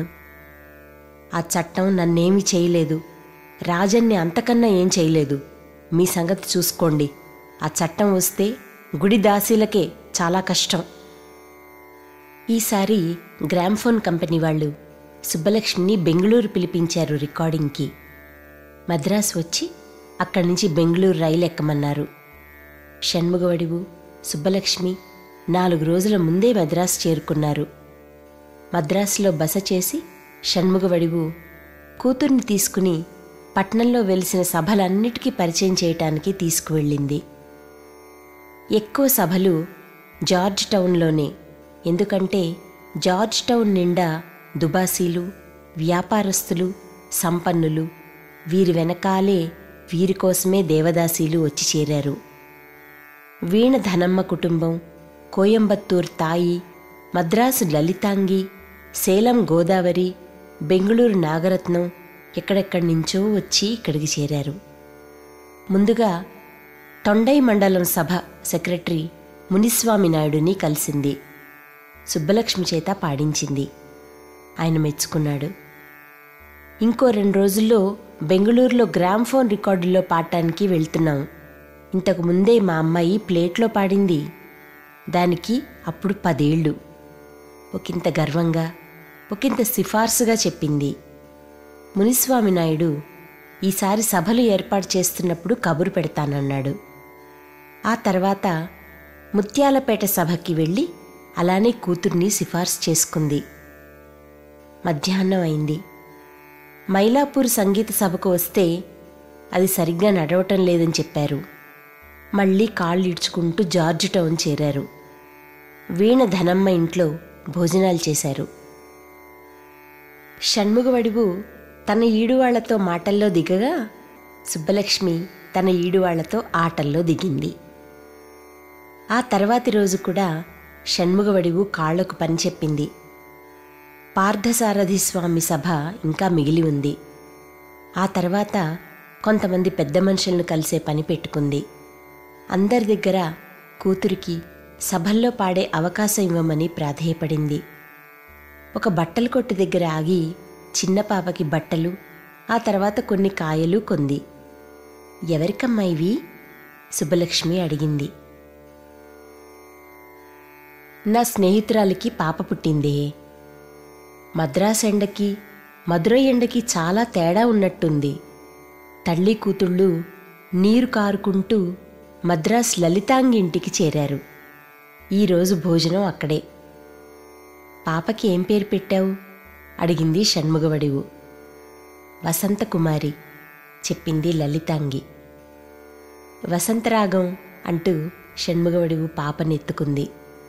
ఆ చట్టం నన్నేమీ చేయలేదు, రాజన్ని అంతకన్నా ఏం చేయలేదు. మీ సంగతి చూసుకోండి. ఆ చట్టం వస్తే గుడి దాసీలకే చాలా కష్టం. ఈసారి గ్రామ్ఫోన్ కంపెనీ వాళ్ళు సుబ్బలక్ష్మిని బెంగళూరు పిలిపించారు రికార్డింగ్కి. మద్రాసు వచ్చి అక్కడి నుంచి బెంగళూరు రైలు ఎక్కమన్నారు. షణ్ముగవడివు, సుబ్బలక్ష్మి నాలుగు రోజుల ముందే మద్రాసు చేరుకున్నారు. మద్రాసులో బస చేసి షణ్ముగవడివు కూతుర్ని తీసుకుని పట్నంలో వెలిసిన సభలన్నిటికీ పరిచయం చేయటానికి తీసుకువెళ్ళింది. ఎక్కువ సభలు జార్జ్ టౌన్లోనే. ఎందుకంటే జార్జ్ టౌన్ నిండా దుబాసీలు, వ్యాపారస్తులు, సంపన్నులు, వీరి వెనకాలే వీరి కోసమే దేవదాసీలు వచ్చి చేరారు. వీణ ధనమ్మ కుటుంబం, కోయంబత్తూర్ తాయి, మద్రాసు లలితాంగి, సేలం గోదావరి, బెంగళూరు నాగరత్నం ఎక్కడెక్కడి నుంచో వచ్చి ఇక్కడికి చేరారు. ముందుగా తొండై మండలం సభ సెక్రటరీ మునిస్వామి నాయుడుని కలిసింది. సుబ్బలక్ష్మి చేత పాడించింది. ఆయన మెచ్చుకున్నాడు. ఇంకో రెండు రోజుల్లో బెంగళూరులో గ్రామ్ఫోన్ రికార్డుల్లో పాడటానికి వెళ్తున్నాం. ఇంతకు ముందే మా అమ్మాయి ప్లేట్లో పాడింది. దానికి అప్పుడు పదేళ్ళు. ఒకంత గర్వంగా, ఒకంత సిఫార్సుగా చెప్పింది. మునిస్వామి నాయుడు ఈసారి సభలు ఏర్పాటు చేస్తున్నప్పుడు కబురు పెడతానన్నాడు. ఆ తర్వాత ముత్యాలపేట సభకి వెళ్ళి అలానే కూతుర్ని సిఫార్సు చేసుకుంది. మధ్యాహ్నం అయింది. మైలాపూర్ సంగీత సభకు వస్తే అది సరిగ్గా నడవటం లేదని చెప్పారు. మళ్ళీ కాళ్ళు ఇడ్చుకుంటూ జార్జ్ టౌన్ చేరారు. వీణ ధనమ్మ ఇంట్లో భోజనాలు చేశారు. షణ్ముగవడివు తన ఈడువాళ్లతో మాటల్లో దిగగా సుబ్బలక్ష్మి తన ఈడువాళ్లతో ఆటల్లో దిగింది. ఆ తర్వాతి రోజు కూడా షణ్ముగవడివు కాళ్లకు పని చెప్పింది. పార్థసారథి స్వామి సభ ఇంకా మిగిలి ఉంది. ఆ తర్వాత కొంతమంది పెద్ద మనుషులను కలిసే పని పెట్టుకుంది. అందరి దగ్గర కూతురికి సభల్లో పాడే అవకాశం ఇవ్వమని ప్రాధేయపడింది. ఒక బట్టల కొట్టు దగ్గర ఆగి చిన్న పాపకి బట్టలు, ఆ తర్వాత కొన్ని కాయలు కొంది. ఎవరికమ్మా ఇవి? సుబ్బలక్ష్మి అడిగింది. నా స్నేహితురాలికి పాప పుట్టిందే. మద్రాసు ఎండకి మధురై ఎండకి చాలా తేడా ఉన్నట్టుంది. తల్లి కూతుళ్ళు నీరు కారుకుంటూ మద్రాసు లలితాంగి ఇంటికి చేరారు. ఈరోజు భోజనం అక్కడే. పాపకి ఏం పేరు పెట్టావు? అడిగింది షణ్ముగవడివు. వసంత కుమారి చెప్పింది లలితాంగి. వసంతరాగం అంటూ షణ్ముగవడివు పాపనెత్తుకుంది.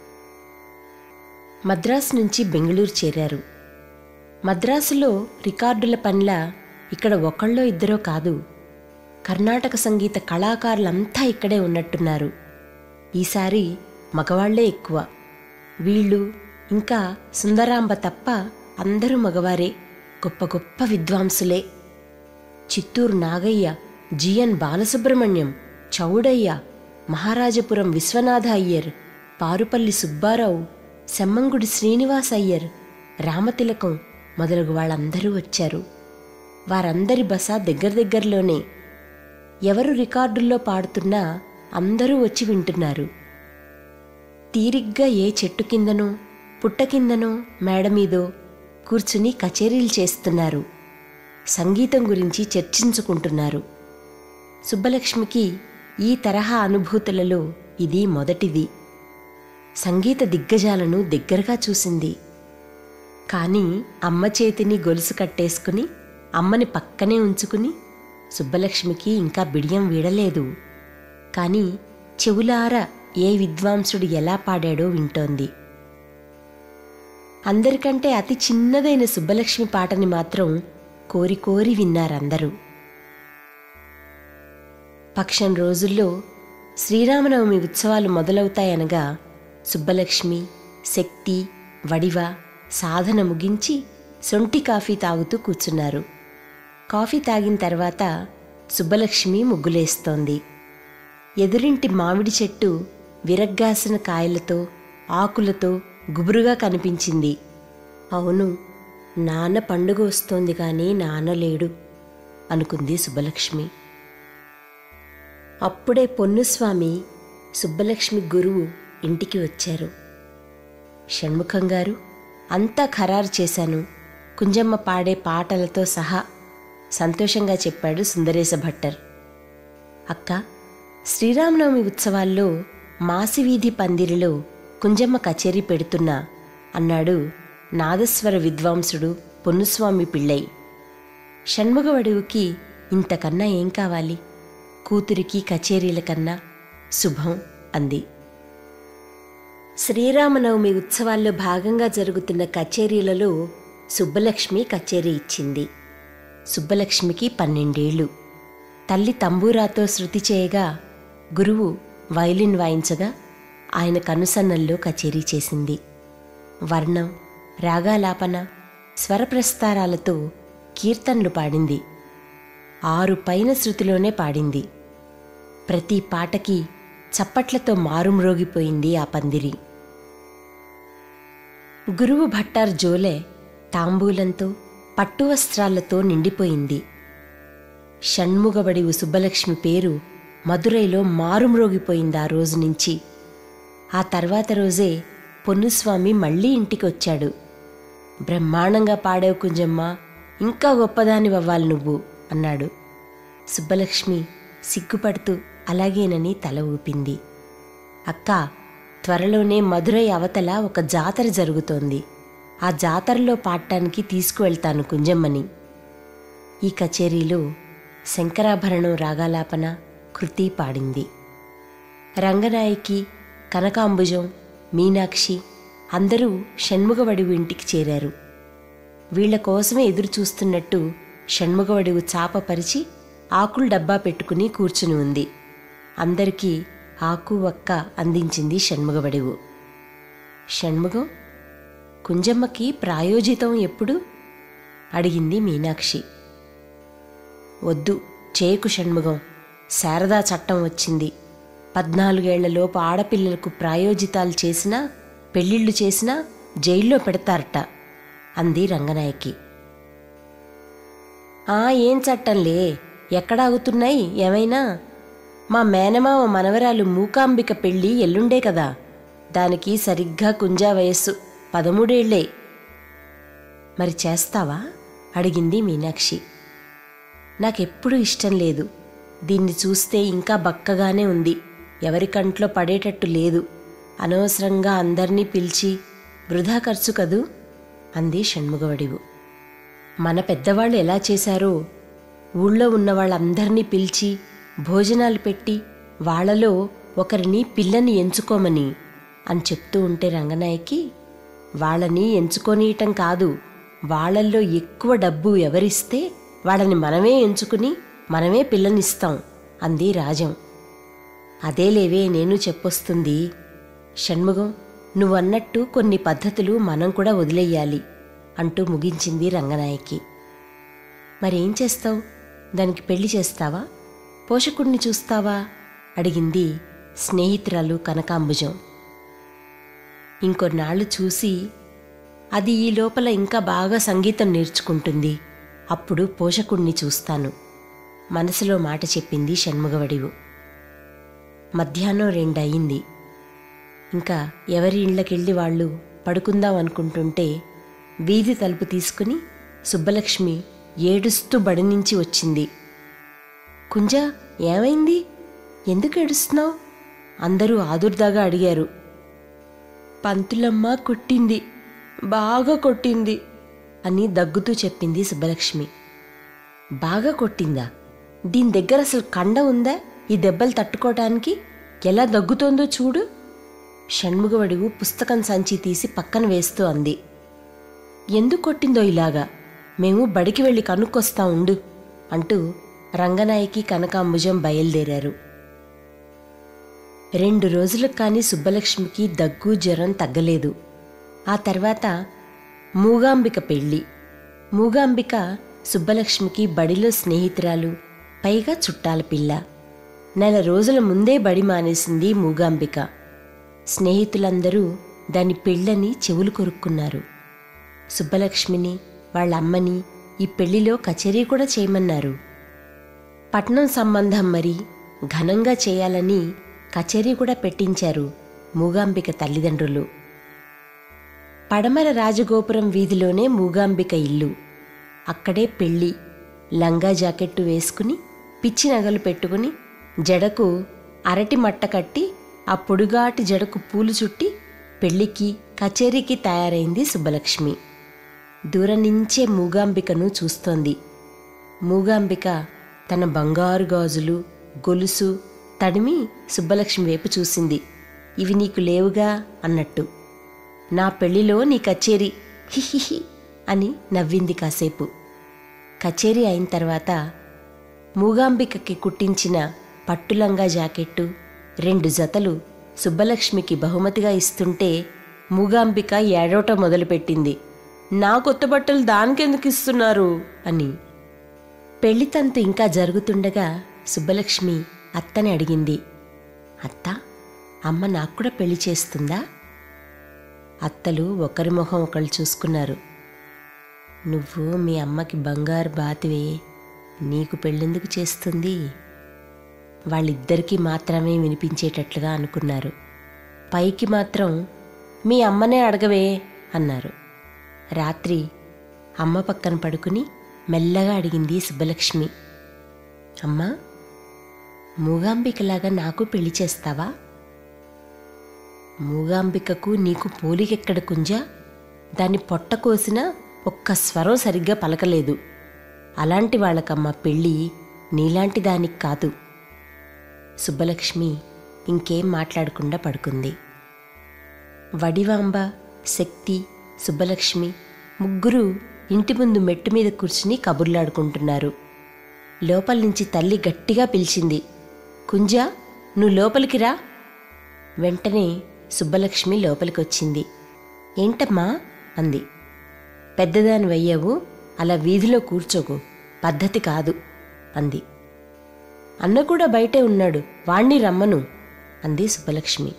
మద్రాసు నుంచి బెంగళూరు చేరారు. మద్రాసులో రికార్డుల పనిలా ఇక్కడ ఒకళ్ళో ఇద్దరో కాదు, కర్ణాటక సంగీత కళాకారులంతా ఇక్కడే ఉన్నట్టున్నారు. ఈసారి మగవాళ్లే ఎక్కువ. వీళ్ళు ఇంకా సుందరాంబ తప్ప అందరూ మగవారే. గొప్ప గొప్ప విద్వాంసులే. చిత్తూరు నాగయ్య, జిఎన్ బాలసుబ్రహ్మణ్యం, చౌడయ్య, మహారాజపురం విశ్వనాథ అయ్యర్, పారుపల్లి సుబ్బారావు, సెమ్మంగుడి శ్రీనివాస్ అయ్యర్, రామతిలకం మొదలగు వాళ్ళందరూ వచ్చారు. వారందరి బస దగ్గర దగ్గరలోనే. ఎవరు రికార్డుల్లో పాడుతున్నా అందరూ వచ్చి వింటున్నారు. తీరిగ్గా ఏ చెట్టు కిందనో పుట్ట కిందనో మేడమీదో కూర్చుని కచేరీలు చేస్తున్నారు. సంగీతం గురించి చర్చించుకుంటున్నారు. సుబ్బలక్ష్మికి ఈ తరహా అనుభూతులలో ఇది మొదటిది. సంగీత దిగ్గజాలను దగ్గరగా చూసింది. కానీ అమ్మ చేతిని గొలుసు కట్టేసుకుని అమ్మని పక్కనే ఉంచుకుని సుబ్బలక్ష్మికి ఇంకా బిడియం వీడలేదు. కానీ చెవులారా ఏ విద్వాంసుడు ఎలా పాడాడో వింటోంది. అందరికంటే అతి చిన్నదైన సుబ్బలక్ష్మి పాటని మాత్రం కోరి కోరి విన్నారందరూ. పక్షం రోజుల్లో శ్రీరామనవమి ఉత్సవాలు మొదలవుతాయనగా సుబ్బలక్ష్మి, శక్తి, వడివ సాధన ముగించి సొంటి కాఫీ తాగుతూ కూర్చున్నారు. కాఫీ తాగిన తర్వాత సుబ్బలక్ష్మి ముగ్గులేస్తోంది. ఎదురింటి మామిడి చెట్టు విరగ్గాసిన కాయలతో ఆకులతో గుబురుగా కనిపించింది. అవును, నాన్న పండుగ వస్తోంది కానీ నాన్న లేడు అనుకుంది సుబ్బలక్ష్మి. అప్పుడే పొన్నుస్వామి, సుబ్బలక్ష్మి గురువు ఇంటికి వచ్చారు. షణ్ముఖం గారు, అంతా ఖరారు చేశాను. కుంజమ్మ పాడే పాటలతో సహా సంతోషంగా చెప్పాడు సుందరేశ భట్టర్. అక్క, శ్రీరామనవమి ఉత్సవాల్లో మాసివీధి పందిరిలో కుంజమ్మ కచేరీ పెడుతున్నా అన్నాడు నాదస్వర విద్వాంసుడు పొన్నుస్వామి పిళ్ళై. షణ్ముగవడివుకి ఇంతకన్నా ఏం కావాలి? కూతురికి కచేరీల కన్నా శుభం అంది. శ్రీరామనవమి ఉత్సవాల్లో భాగంగా జరుగుతున్న కచేరీలలో సుబ్బలక్ష్మి కచేరీ ఇచ్చింది. సుబ్బలక్ష్మికి పన్నెండేళ్లు. తల్లి తంబూరాతో శృతి చేయగా గురువు వయలిన్ వాయించగా ఆయన కనుసన్నల్లో కచేరీ చేసింది. వర్ణం, రాగాలాపన, స్వరప్రస్తారాలతో కీర్తనలు పాడింది. ఆరు పైన శృతిలోనే పాడింది. ప్రతి పాటకి చప్పట్లతో మారుమ్రోగిపోయింది ఆ పందిరి. గురువు భట్టార్ జోలే తాంబూలంతో, పట్టు వస్త్రాలతో నిండిపోయింది. షణ్ముగబడివు సుబ్బలక్ష్మి పేరు మదురైలో మారుమ్రోగిపోయింది ఆ రోజు నుంచి. ఆ తర్వాత రోజే పొన్నుస్వామి మళ్లీ ఇంటికి వచ్చాడు. బ్రహ్మాండంగా పాడావు కుంజమ్మ, ఇంకా గొప్పదానివవ్వాలి నువ్వు అన్నాడు. సుబ్బలక్ష్మి సిగ్గుపడుతూ అలాగేనని తల ఊపింది. అక్క, త్వరలోనే మదురై అవతల ఒక జాతర జరుగుతోంది. ఆ జాతరలో పాడటానికి తీసుకువెళ్తాను కుంజమ్మని. ఈ కచేరీలో శంకరాభరణం రాగాలాపన, కృతి పాడింది. రంగనాయకి, కనకాంబుజం, మీనాక్షి అందరూ షణ్ముగవడివు ఇంటికి చేరారు. వీళ్ల కోసమే ఎదురు చూస్తున్నట్టు షణ్ముగవడివు చాప పరిచి ఆకులు డబ్బా పెట్టుకుని కూర్చుని ఉంది. అందరికీ ఆకు వక్క అందించింది షణ్ముగవడివు. షణ్ముగం, కుంజమ్మకి ప్రాయోజితం ఎప్పుడు అడిగింది మీనాక్షి. వద్దు, చేయకు షణ్ముగం, శారదా చట్టం వచ్చింది. పద్నాలుగేళ్లలోపు ఆడపిల్లలకు ప్రాయోజితాలు చేసినా, పెళ్ళిళ్ళు చేసినా జైల్లో పెడతారట అంది రంగనాయకి. ఆ ఏం చట్టంలే, ఎక్కడాగుతున్నాయి ఏమైనా? మా మేనమామ మనవరాలు మూకాంబిక పెళ్ళి ఎల్లుండే కదా, దానికి సరిగ్గా కుంజా వయస్సు పదమూడేళ్లే. మరి చేస్తావా అడిగింది మీనాక్షి. నాకెప్పుడూ ఇష్టం లేదు. దీన్ని చూస్తే ఇంకా బక్కగానే ఉంది. ఎవరి కంట్లో పడేటట్టు లేదు. అనవసరంగా అందర్నీ పిలిచి వృధా ఖర్చు కదూ అంది షణ్ముగవడివు. మన పెద్దవాళ్ళు ఎలా చేశారో, ఊళ్ళో ఉన్న వాళ్ళందర్నీ పిలిచి భోజనాలు పెట్టి వాళ్లలో ఒకరిని పిల్లని ఎంచుకోమని అని చెప్తూ ఉంటే రంగనాయకి, వాళ్ళని ఎంచుకోనీయటం కాదు, వాళ్లల్లో ఎక్కువ డబ్బు ఎవరిస్తే వాళ్ళని మనమే ఎంచుకుని మనమే పిల్లనిస్తాం అంది రాజం. అదేలేవే నేను చెప్పొస్తుంది. షణ్ముగం, నువ్వన్నట్టు కొన్ని పద్ధతులు మనం కూడా వదిలేయాలి అంటూ ముగించింది రంగనాయకి. మరేం చేస్తావు? దానికి పెళ్లి చేస్తావా? పోషకుణ్ణి చూస్తావా అడిగింది స్నేహితురాలు కనకాంబుజం. ఇంకొన్నాళ్లు చూసి, అది ఈ లోపల ఇంకా బాగా సంగీతం నేర్చుకుంటుంది, అప్పుడు పోషకుణ్ణి చూస్తాను మనసులో మాట చెప్పింది షణ్ముగవడివు. మధ్యాహ్నం రెండయింది. ఇంకా ఎవరి ఇళ్లకెళ్ళి వాళ్ళు పడుకుందాం అనుకుంటుంటే వీధి తలుపు తీసుకుని సుబ్బలక్ష్మి ఏడుస్తూ బడి నుంచి వచ్చింది. కుంజా, ఏమైంది? ఎందుకు ఏడుస్తున్నావు? అందరూ ఆదుర్దాగా అడిగారు. పంతులమ్మ కొట్టింది, బాగా కొట్టింది అని దగ్గుతూ చెప్పింది సుబ్బలక్ష్మి. బాగా కొట్టిందా? దీని దగ్గర అసలు కండ ఉందా ఈ దెబ్బలు తట్టుకోవటానికి? ఎలా దగ్గుతోందో చూడు. షణ్ముగవడివు పుస్తకం సంచి తీసి పక్కన వేస్తూ అంది. ఎందుకు కొట్టిందో ఇలాగా, మేము బడికి వెళ్ళి కనుక్కొస్తా ఉండు అంటూ రంగనాయకి కనకాంబుజం బయలుదేరారు. రెండు రోజులకు కానీ సుబ్బలక్ష్మికి దగ్గు జ్వరం తగ్గలేదు. ఆ తర్వాత మూగాంబిక పెళ్ళి. మూగాంబిక సుబ్బలక్ష్మికి బడిలో స్నేహితురాలు, పైగా చుట్టాల పిల్ల. నెల రోజుల ముందే బడి మానేసింది మూగాంబిక. స్నేహితులందరూ దాని పెళ్ళని చెవులు కొరుక్కున్నారు. సుబ్బలక్ష్మిని, వాళ్ళ అమ్మని ఈ పెళ్లిలో కచేరీ కూడా చేయమన్నారు. పట్నం సంబంధం మరి ఘనంగా చేయాలని కచేరీ కూడా పెట్టించారు మూగాంబిక తల్లిదండ్రులు. పడమర రాజగోపురం వీధిలోనే మూగాంబిక ఇల్లు. అక్కడే పెళ్ళి. లంగా జాకెట్టు వేసుకుని పిచ్చి నగలు పెట్టుకుని జడకు అరటి మట్ట కట్టి ఆ పొడుగాటి జడకు పూలు చుట్టి పెళ్ళికి కచేరీకి తయారైంది సుబ్బలక్ష్మి. దూరం నుంచే మూగాంబికను చూస్తోంది. మూగాంబిక తన బంగారు గాజులు గొలుసు తడిమి సుబ్బలక్ష్మి వైపు చూసింది. ఇవి నీకు లేవుగా అన్నట్టు. నా పెళ్లిలో నీ కచేరీ హిహిహి అని నవ్వింది కాసేపు. కచేరీ అయిన తర్వాత మూగాంబికకి కుట్టించిన పట్టులంగా జాకెట్టు రెండు జతలు సుబ్బలక్ష్మికి బహుమతిగా ఇస్తుంటే మూగాంబిక ఏడవటం మొదలుపెట్టింది. నా కొత్త బట్టలు దానికెందుకు ఇస్తున్నారు అని. పెళ్లితంతు ఇంకా జరుగుతుండగా సుబ్బలక్ష్మి అత్తని అడిగింది. అత్త, అమ్మ నాకు కూడా పెళ్లి చేస్తుందా? అత్తలు ఒకరి మొహం ఒకళ్ళు చూసుకున్నారు. నువ్వు మీ అమ్మకి బంగారు బాతువే, నీకు పెళ్ళెందుకు చేస్తుంది? వాళ్ళిద్దరికీ మాత్రమే వినిపించేటట్లుగా అనుకున్నారు. పైకి మాత్రం మీ అమ్మనే అడగవే అన్నారు. రాత్రి అమ్మ పక్కన పడుకుని మెల్లగా అడిగింది సుబ్బలక్ష్మి. అమ్మా, మూగాంబికలాగా నాకు పెళ్లి చేస్తావా? మూగాంబికకు నీకు పోలికెక్కడ కుంజా? దాన్ని పొట్ట కోసినా ఒక్క స్వరం సరిగ్గా పలకలేదు. అలాంటి వాళ్ళకమ్మ పెళ్ళి, నీలాంటి దానికి కాదు. సుబ్బలక్ష్మి ఇంకేం మాట్లాడకుండా పడుకుంది. వడివాంబ, శక్తి, సుబ్బలక్ష్మి ముగ్గురు ఇంటి ముందు మెట్టు మీద కూర్చుని కబుర్లాడుకుంటున్నారు. లోపల నుంచి తల్లి గట్టిగా పిలిచింది. కుంజా, నువ్వు లోపలికి రా. వెంటనే సుబ్బలక్ష్మి లోపలికొచ్చింది. ఏంటమ్మా అంది. పెద్దదానివయ్యావు, అలా వీధిలో కూర్చోకు, పద్ధతి కాదు అంది. అన్న కూడా బయటే ఉన్నాడు, వాణ్ణి రమ్మను అంది సుబ్బలక్ష్మి.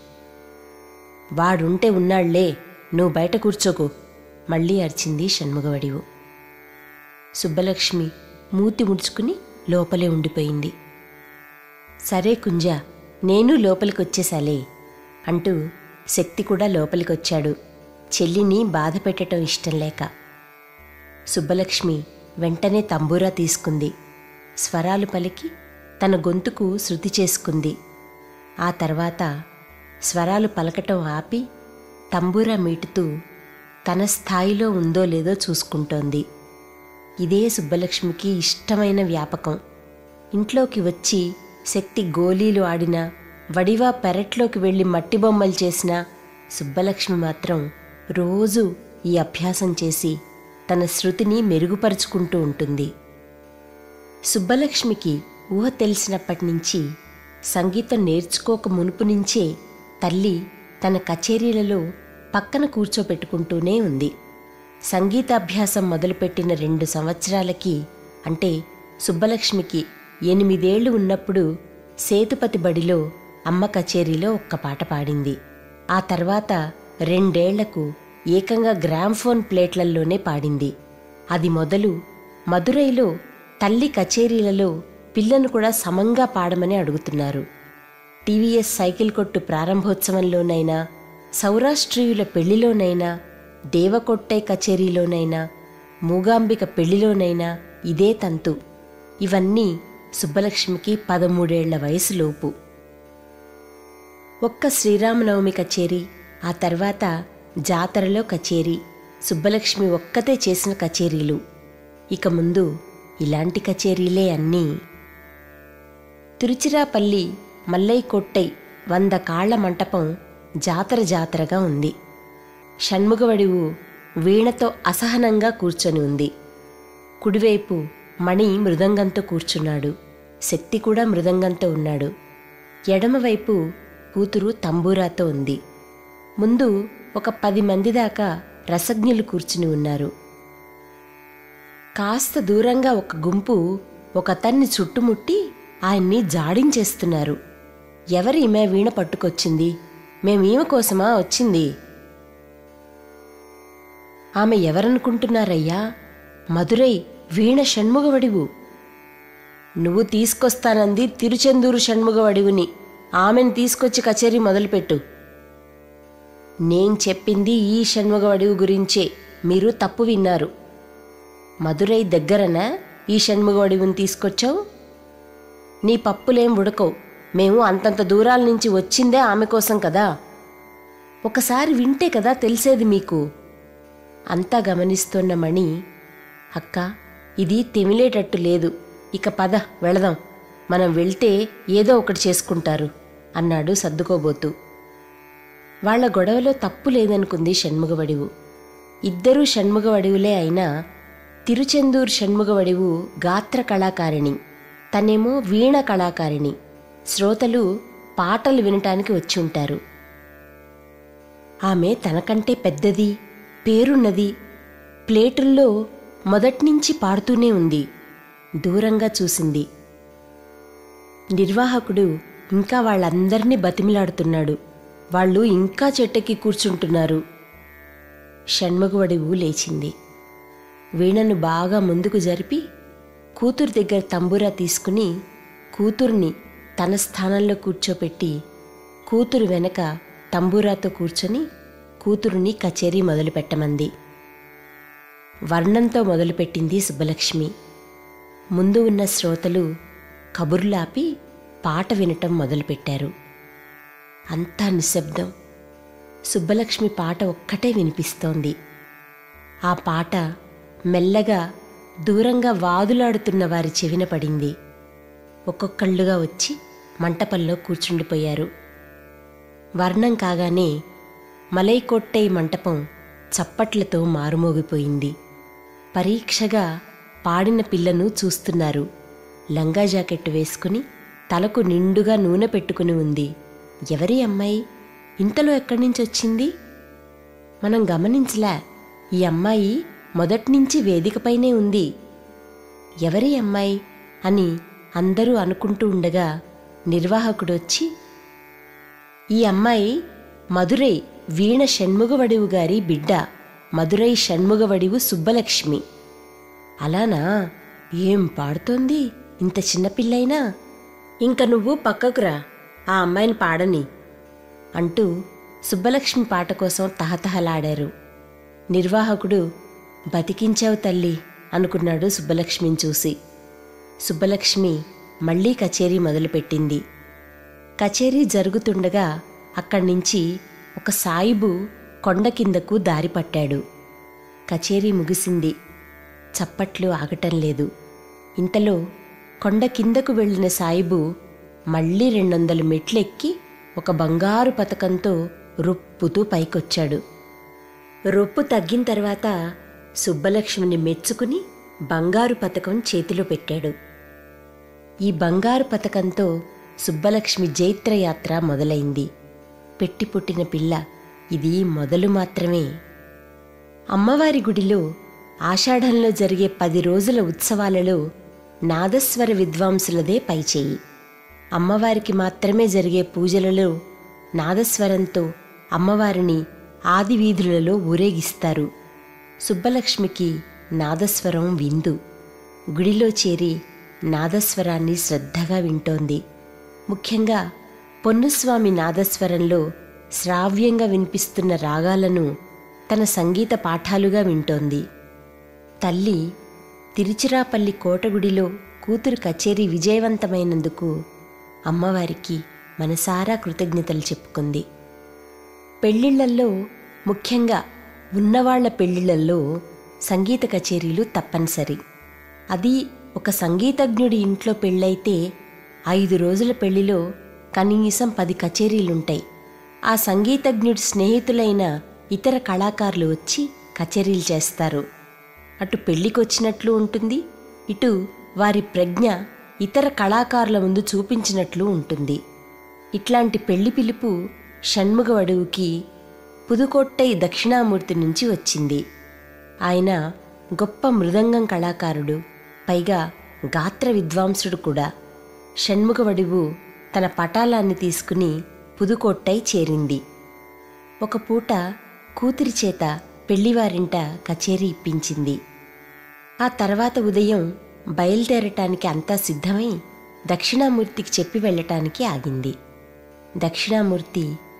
వాడుంటే ఉన్నాళ్లే, నువ్వు బయట కూర్చోకు మళ్ళీ అరిచింది షణ్ముగవడివు. సుబ్బలక్ష్మి మూతి ముడుచుకుని లోపలే ఉండిపోయింది. సరే కుంజా, నేను లోపలికొచ్చేసాలే అంటూ శక్తి కూడా లోపలికొచ్చాడు, చెల్లిని బాధ పెట్టడం ఇష్టం లేక. సుబ్బలక్ష్మి వెంటనే తంబూరా తీసుకుంది. స్వరాలు పలికి తన గొంతుకు శృతి చేసుకుంది. ఆ తర్వాత స్వరాలు పలకటం ఆపి తంబూరా మీటుతూ తన స్థాయిలో ఉందో లేదో చూసుకుంటోంది. ఇదే సుబ్బలక్ష్మికి ఇష్టమైన వ్యాపకం. ఇంట్లోకి వచ్చి శక్తి గోలీలు ఆడినా, వడివా పెరట్లోకి వెళ్ళి మట్టి బొమ్మలు చేసినా సుబ్బలక్ష్మి మాత్రం రోజూ ఈ అభ్యాసం చేసి తన శృతిని మెరుగుపరుచుకుంటూ ఉంటుంది. సుబ్బలక్ష్మికి ఊహ తెలిసినప్పటినుంచి సంగీతం నేర్చుకోక మునుపు నుంచే తల్లి తన కచేరీలలో పక్కన కూర్చోపెట్టుకుంటూనే ఉంది. సంగీతాభ్యాసం మొదలుపెట్టిన రెండు సంవత్సరాలకి, అంటే సుబ్బలక్ష్మికి ఎనిమిదేళ్లు ఉన్నప్పుడు సేతుపతి బడిలో అమ్మ కచేరీలో ఒక్క పాట పాడింది. ఆ తర్వాత రెండేళ్లకు ఏకంగా గ్రామ్ఫోన్ ప్లేట్లల్లోనే పాడింది. అది మొదలు మదురైలో తల్లి కచేరీలలో పిల్లను కూడా సమంగా పాడమని అడుగుతున్నారు. టీవీఎస్ సైకిల్ కొట్టు ప్రారంభోత్సవంలోనైనా, సౌరాష్ట్రీయుల పెళ్లిలోనైనా, దేవకొట్టై కచేరీలోనైనా, మూగాంబిక పెళ్లిలోనైనా ఇదే తంతు. ఇవన్నీ సుబ్బలక్ష్మికి పదమూడేళ్ల వయసులోపు. ఒక్క శ్రీరామనవమి కచేరీ, ఆ తర్వాత జాతరలో కచేరీ, సుబ్బలక్ష్మి ఒక్కతే చేసిన కచేరీలు. ఇక ముందు ఇలాంటి కచేరీలే అన్నీ. తిరుచిరాపల్లి మల్లై కొట్టై వంద కాళ్ల మంటపం జాతర జాతరగా ఉంది. షణ్ముగవడివు వీణతో అసహనంగా కూర్చొని ఉంది. కుడివైపు మణి మృదంగంతో కూర్చున్నాడు. శక్తి కూడా మృదంగంతో ఉన్నాడు. ఎడమవైపు కూతురు తంబూరాతో ఉంది. ముందు ఒక పది మంది దాకా రసజ్ఞులు కూర్చుని ఉన్నారు. కాస్త దూరంగా ఒక గుంపు ఒకతన్ని చుట్టుముట్టి ఆయన్ని జాడించేస్తున్నారు. ఎవరి ఈమె వీణ పట్టుకొచ్చింది? మేమీమె కోసమా వచ్చింది? ఆమె ఎవరనుకుంటున్నారయ్యా? మదురై వీణ షణ్ముగవడివు. నువ్వు తీసుకొస్తానంది తిరుచెందూరు షణ్ముగవడివుని. ఆమెను తీసుకొచ్చి కచేరీ మొదలుపెట్టు. నేను చెప్పింది ఈ షణ్ముగవడివు గురించే. మీరు తప్పు విన్నారు. మదురై దగ్గరనా ఈ షణ్ముగవడివుని తీసుకొచ్చావు? నీ పప్పులేం ఉడకవు. మేము అంతంత దూరాల నుంచి వచ్చిందే ఆమె కోసం కదా. ఒకసారి వింటే కదా తెలిసేది మీకు. అంతా గమనిస్తున్న మణి, అక్క, ఇది తెమిలేటట్టు లేదు. ఇక పద వెళదాం. మనం వెళ్తే ఏదో ఒకటి చేసుకుంటారు అన్నాడు సర్దుకోబోతూ. వాళ్ల గొడవలో తప్పు లేదనుకుంది షణ్ముగవడివు. ఇద్దరూ షణ్ముగవడివులే అయినా తిరుచెందూరు షణ్ముగవడివు గాత్ర కళాకారిణి, తనేమో వీణ కళాకారిణి. శ్రోతలు పాటలు వినటానికి వచ్చి ఉంటారు. ఆమె తనకంటే పెద్దది, పేరున్నది. ప్లేటుల్లో మొదట్నుంచి పాడుతూనే ఉంది. దూరంగా చూసింది. నిర్వాహకుడు ఇంకా వాళ్ళందర్నీ బతిమిలాడుతున్నాడు. వాళ్ళు ఇంకా చెట్టెక్కి కూర్చుంటున్నారు. షణ్ముగవడివు లేచింది. వీణను బాగా ముందుకు జరిపి కూతురు దగ్గర తంబూరా తీసుకుని కూతుర్ని తన స్థానంలో కూర్చోపెట్టి కూతురు వెనక తంబూరాతో కూర్చొని కూతురుని కచేరీ మొదలుపెట్టమంది. వర్ణంతో మొదలుపెట్టింది సుబ్బలక్ష్మి. ముందు ఉన్న శ్రోతలు కబుర్లాపి పాట వినటం మొదలుపెట్టారు. అంతా నిశ్శబ్దం. సుబ్బలక్ష్మి పాట ఒక్కటే వినిపిస్తోంది. ఆ పాట మెల్లగా దూరంగా వాదులాడుతున్న వారి చెవిన పడింది. ఒక్కొక్కళ్ళుగా వచ్చి మంటపంలో కూర్చుండిపోయారు. వర్ణం కాగానే మలైకొట్టై మంటపం చప్పట్లతో మారుమోగిపోయింది. పరీక్షగా పాడిన పిల్లను చూస్తున్నారు. లంగా జాకెట్టు వేసుకుని తలకు నిండుగా నూనె పెట్టుకుని ఉంది. ఎవరి అమ్మాయి? ఇంతలో ఎక్కడి నుంచి వచ్చింది? మనం గమనించలే. ఈ అమ్మాయి మొదట్నుంచి వేదికపైనే ఉంది. ఎవరి అమ్మాయి అని అందరూ అనుకుంటూ ఉండగా నిర్వాహకుడొచ్చి, ఈ అమ్మాయి మదురై వీణ షణ్ముగవడివు గారి బిడ్డ, మదురై షణ్ముగవడివు సుబ్బలక్ష్మి. అలానా? ఏం పాడుతోంది ఇంత చిన్నపిల్లైనా? ఇంక నువ్వు పక్కకురా, ఆ అమ్మాయిని పాడని అంటూ సుబ్బలక్ష్మి పాట కోసం తహతహలాడారు. నిర్వాహకుడు బతికించావు తల్లి అనుకున్నాడు సుబ్బలక్ష్మిని చూసి. సుబ్బలక్ష్మి మళ్లీ కచేరీ మొదలుపెట్టింది. కచేరీ జరుగుతుండగా అక్కడ్నుంచి ఒక సాయిబు కొండ కిందకు దారి పట్టాడు. కచేరీ ముగిసింది. చప్పట్లు ఆగటం లేదు. ఇంతలో కొండ కిందకు వెళ్లిన సాయిబు మళ్లీ రెండొందల మెట్లెక్కి ఒక బంగారు పతకంతో రొప్పుతూ పైకొచ్చాడు. రొప్పు తగ్గిన తర్వాత సుబ్బలక్ష్మిని మెచ్చుకుని బంగారు పతకం చేతిలో పెట్టాడు. ఈ బంగారు పతకంతో సుబ్బలక్ష్మి జైత్రయాత్ర మొదలైంది. పెట్టి పుట్టిన పిల్ల ఇది మొదలు మాత్రమే. అమ్మవారి గుడిలో ఆషాఢంలో జరిగే పది రోజుల ఉత్సవాలలో నాదస్వర విద్వాంసులదే పైచేయి. అమ్మవారికి మాత్రమే జరిగే పూజలలో నాదస్వరంతో అమ్మవారిని ఆది వీధులలో ఊరేగిస్తారు. సుబ్బలక్ష్మికి నాదస్వరం విందు. గుడిలో చేరి నాదస్వరాన్ని శ్రద్ధగా వింటోంది. ముఖ్యంగా పొన్నుస్వామి నాదస్వరంలో శ్రావ్యంగా వినిపిస్తున్న రాగాలను తన సంగీత పాఠాలుగా వింటోంది. తల్లి తిరుచిరాపల్లి కోటగుడిలో కూతురు కచేరీ విజయవంతమైనందుకు అమ్మవారికి మనసారా కృతజ్ఞతలు చెప్పుకుంది. పెళ్లిళ్లల్లో, ముఖ్యంగా ఉన్నవాళ్ల పెళ్లిళ్లల్లో సంగీత కచేరీలు తప్పనిసరి. అది ఒక సంగీతజ్ఞుడి ఇంట్లో పెళ్ళైతే ఐదు రోజుల పెళ్లిలో కనీసం పది కచేరీలుంటాయి. ఆ సంగీతజ్ఞుడి స్నేహితులైన ఇతర కళాకారులు వచ్చి కచేరీలు చేస్తారు. అటు పెళ్లికొచ్చినట్లు ఉంటుంది, ఇటు వారి ప్రజ్ఞ ఇతర కళాకారుల ముందు చూపించినట్లు ఉంటుంది. ఇట్లాంటి పెళ్లి పిలుపు షణ్ముగవడివుకి పుదుకొట్టై దక్షిణామూర్తి నుంచి వచ్చింది. ఆయన గొప్ప మృదంగం కళాకారుడు, పైగా గాత్ర విద్వాంసుడు కూడా. షణ్ముగవడివు తన పటాలాన్ని తీసుకుని పుదుకొట్టై చేరింది. ఒక పూట కూతురి చేత పెళ్లివారింట కచేరీ ఇప్పించింది. ఆ తర్వాత ఉదయం బయలుదేరటానికి అంతా సిద్ధమై దక్షిణామూర్తికి చెప్పి వెళ్ళటానికి ఆగింది. దక్షిణామూర్తి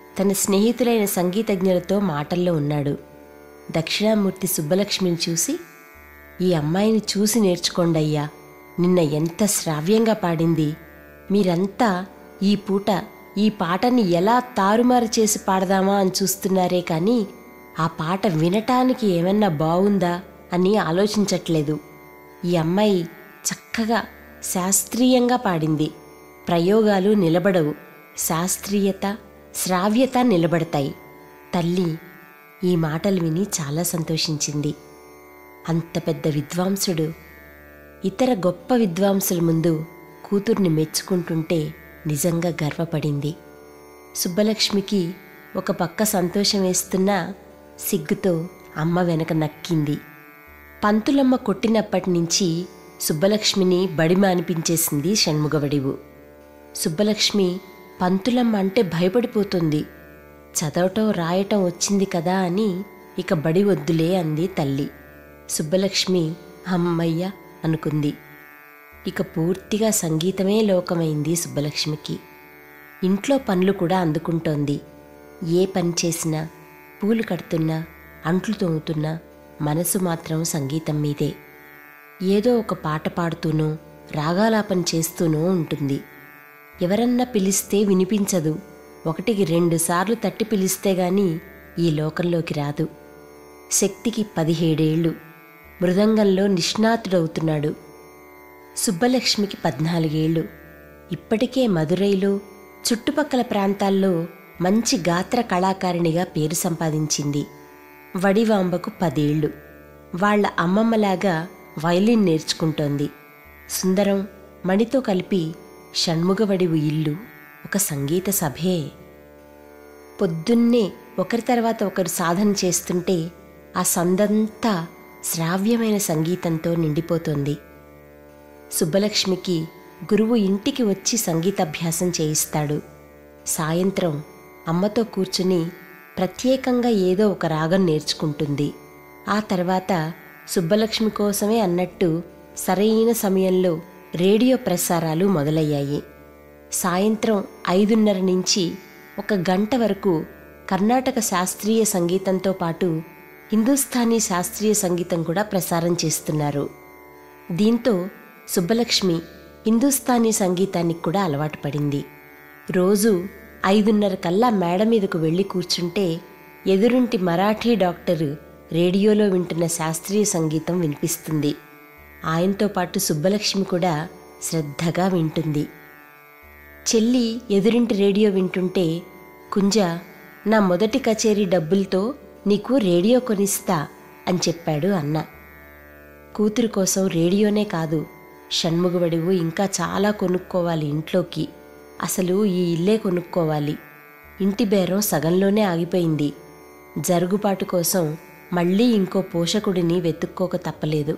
తన స్నేహితులైన సంగీతజ్ఞులతో మాటల్లో ఉన్నాడు. దక్షిణామూర్తి సుబ్బలక్ష్మిని చూసి, ఈ అమ్మాయిని చూసి నేర్చుకోండయ్యా, నిన్న ఎంత శ్రావ్యంగా పాడింది. మీరంతా ఈ పూట ఈ పాటని ఎలా తారుమారు చేసి పాడదామా అని చూస్తున్నారే కానీ ఆ పాట వినటానికి ఏమన్నా బావుందా అని ఆలోచించట్లేదు. ఈ అమ్మాయి చక్కగా శాస్త్రీయంగా పాడింది. ప్రయోగాలు నిలబడవు, శాస్త్రీయత శ్రావ్యత నిలబడతాయి. తల్లి ఈ మాటలు విని చాలా సంతోషించింది. అంత పెద్ద విద్వాంసుడు ఇతర గొప్ప విద్వాంసుల ముందు కూతుర్ని మెచ్చుకుంటుంటే నిజంగా గర్వపడింది. సుబ్బలక్ష్మికి ఒక పక్క సంతోషం వేస్తున్నా సిగ్గుతో అమ్మ వెనక నక్కింది. పంతులమ్మ కొట్టినప్పటి నుంచి సుబ్బలక్ష్మిని బడిమ అనిపించేసింది షణ్ముగవడివు. సుబ్బలక్ష్మి పంతులమ్మ అంటే భయపడిపోతుంది. చదవటం రాయటం వచ్చింది కదా అని ఇక బడి వద్దులే అంది తల్లి. సుబ్బలక్ష్మి అమ్మయ్య అనుకుంది. ఇక పూర్తిగా సంగీతమే లోకమైంది సుబ్బలక్ష్మికి. ఇంట్లో పనులు కూడా అందుకుంటోంది. ఏ పని చేసినా, పూలు కడుతున్నా, అంట్లు తోముతున్నా మనసు మాత్రం సంగీతం మీదే. ఏదో ఒక పాట పాడుతూనో రాగాలాపన చేస్తూనో ఉంటుంది. ఎవరన్నా పిలిస్తే వినిపించదు. ఒకటికి రెండు సార్లు తట్టి పిలిస్తే గాని ఈ లోకంలోకి రాదు. శక్తికి పదిహేడేళ్లు, మృదంగంలో నిష్ణాతుడవుతున్నాడు. సుబ్బలక్ష్మికి పద్నాలుగేళ్లు. ఇప్పటికే మదురైలో చుట్టుపక్కల ప్రాంతాల్లో మంచి గాత్ర కళాకారిణిగా పేరు సంపాదించింది. వడివాంబకు పదేళ్లు. వాళ్ల అమ్మమ్మలాగా వయలిన్ నేర్చుకుంటోంది. సుందరం మణితో కలిపి షణ్ముగవడివు ఇల్లు ఒక సంగీత సభే. పొద్దున్నే ఒకరి తర్వాత ఒకరు సాధన చేస్తుంటే ఆ సందంతా శ్రావ్యమైన సంగీతంతో నిండిపోతోంది. సుబ్బలక్ష్మికి గురువు ఇంటికి వచ్చి సంగీతాభ్యాసం చేయిస్తాడు. సాయంత్రం అమ్మతో కూర్చుని ప్రత్యేకంగా ఏదో ఒక రాగం నేర్చుకుంటుంది. ఆ తర్వాత సుబ్బలక్ష్మి కోసమే అన్నట్టు సరైన సమయంలో రేడియో ప్రసారాలు మొదలయ్యాయి. సాయంత్రం ఐదున్నర నుంచి ఒక గంట వరకు కర్ణాటక శాస్త్రీయ సంగీతంతో పాటు హిందుస్థానీ శాస్త్రీయ సంగీతం కూడా ప్రసారం చేస్తున్నారు. దీంతో సుబ్బలక్ష్మి హిందుస్థానీ సంగీతానికి కూడా అలవాటు పడింది. రోజు ఐదున్నర కల్లా మేడ మీదకు వెళ్ళి కూర్చుంటే ఎదురింటి మరాఠీ డాక్టరు రేడియోలో వింటున్న శాస్త్రీయ సంగీతం వినిపిస్తుంది. ఆయనతో పాటు సుబ్బలక్ష్మి కూడా శ్రద్ధగా వింటుంది. చెల్లి ఎదురింటి రేడియో వింటుంటే, కుంజ, నా మొదటి కచేరీ డబ్బులతో నీకు రేడియో కొనిస్తా అని చెప్పాడు అన్న. కూతురు కోసం రేడియోనే కాదు, షణ్ముగవడివు ఇంకా చాలా కొనుక్కోవాలి ఇంట్లోకి. అసలు ఈ ఇల్లే కొనుక్కోవాలి. ఇంటి బేరం సగంలోనే ఆగిపోయింది. జరుగుబాటు కోసం మళ్ళీ ఇంకో పోషకుడిని వెతుక్కోక తప్పలేదు.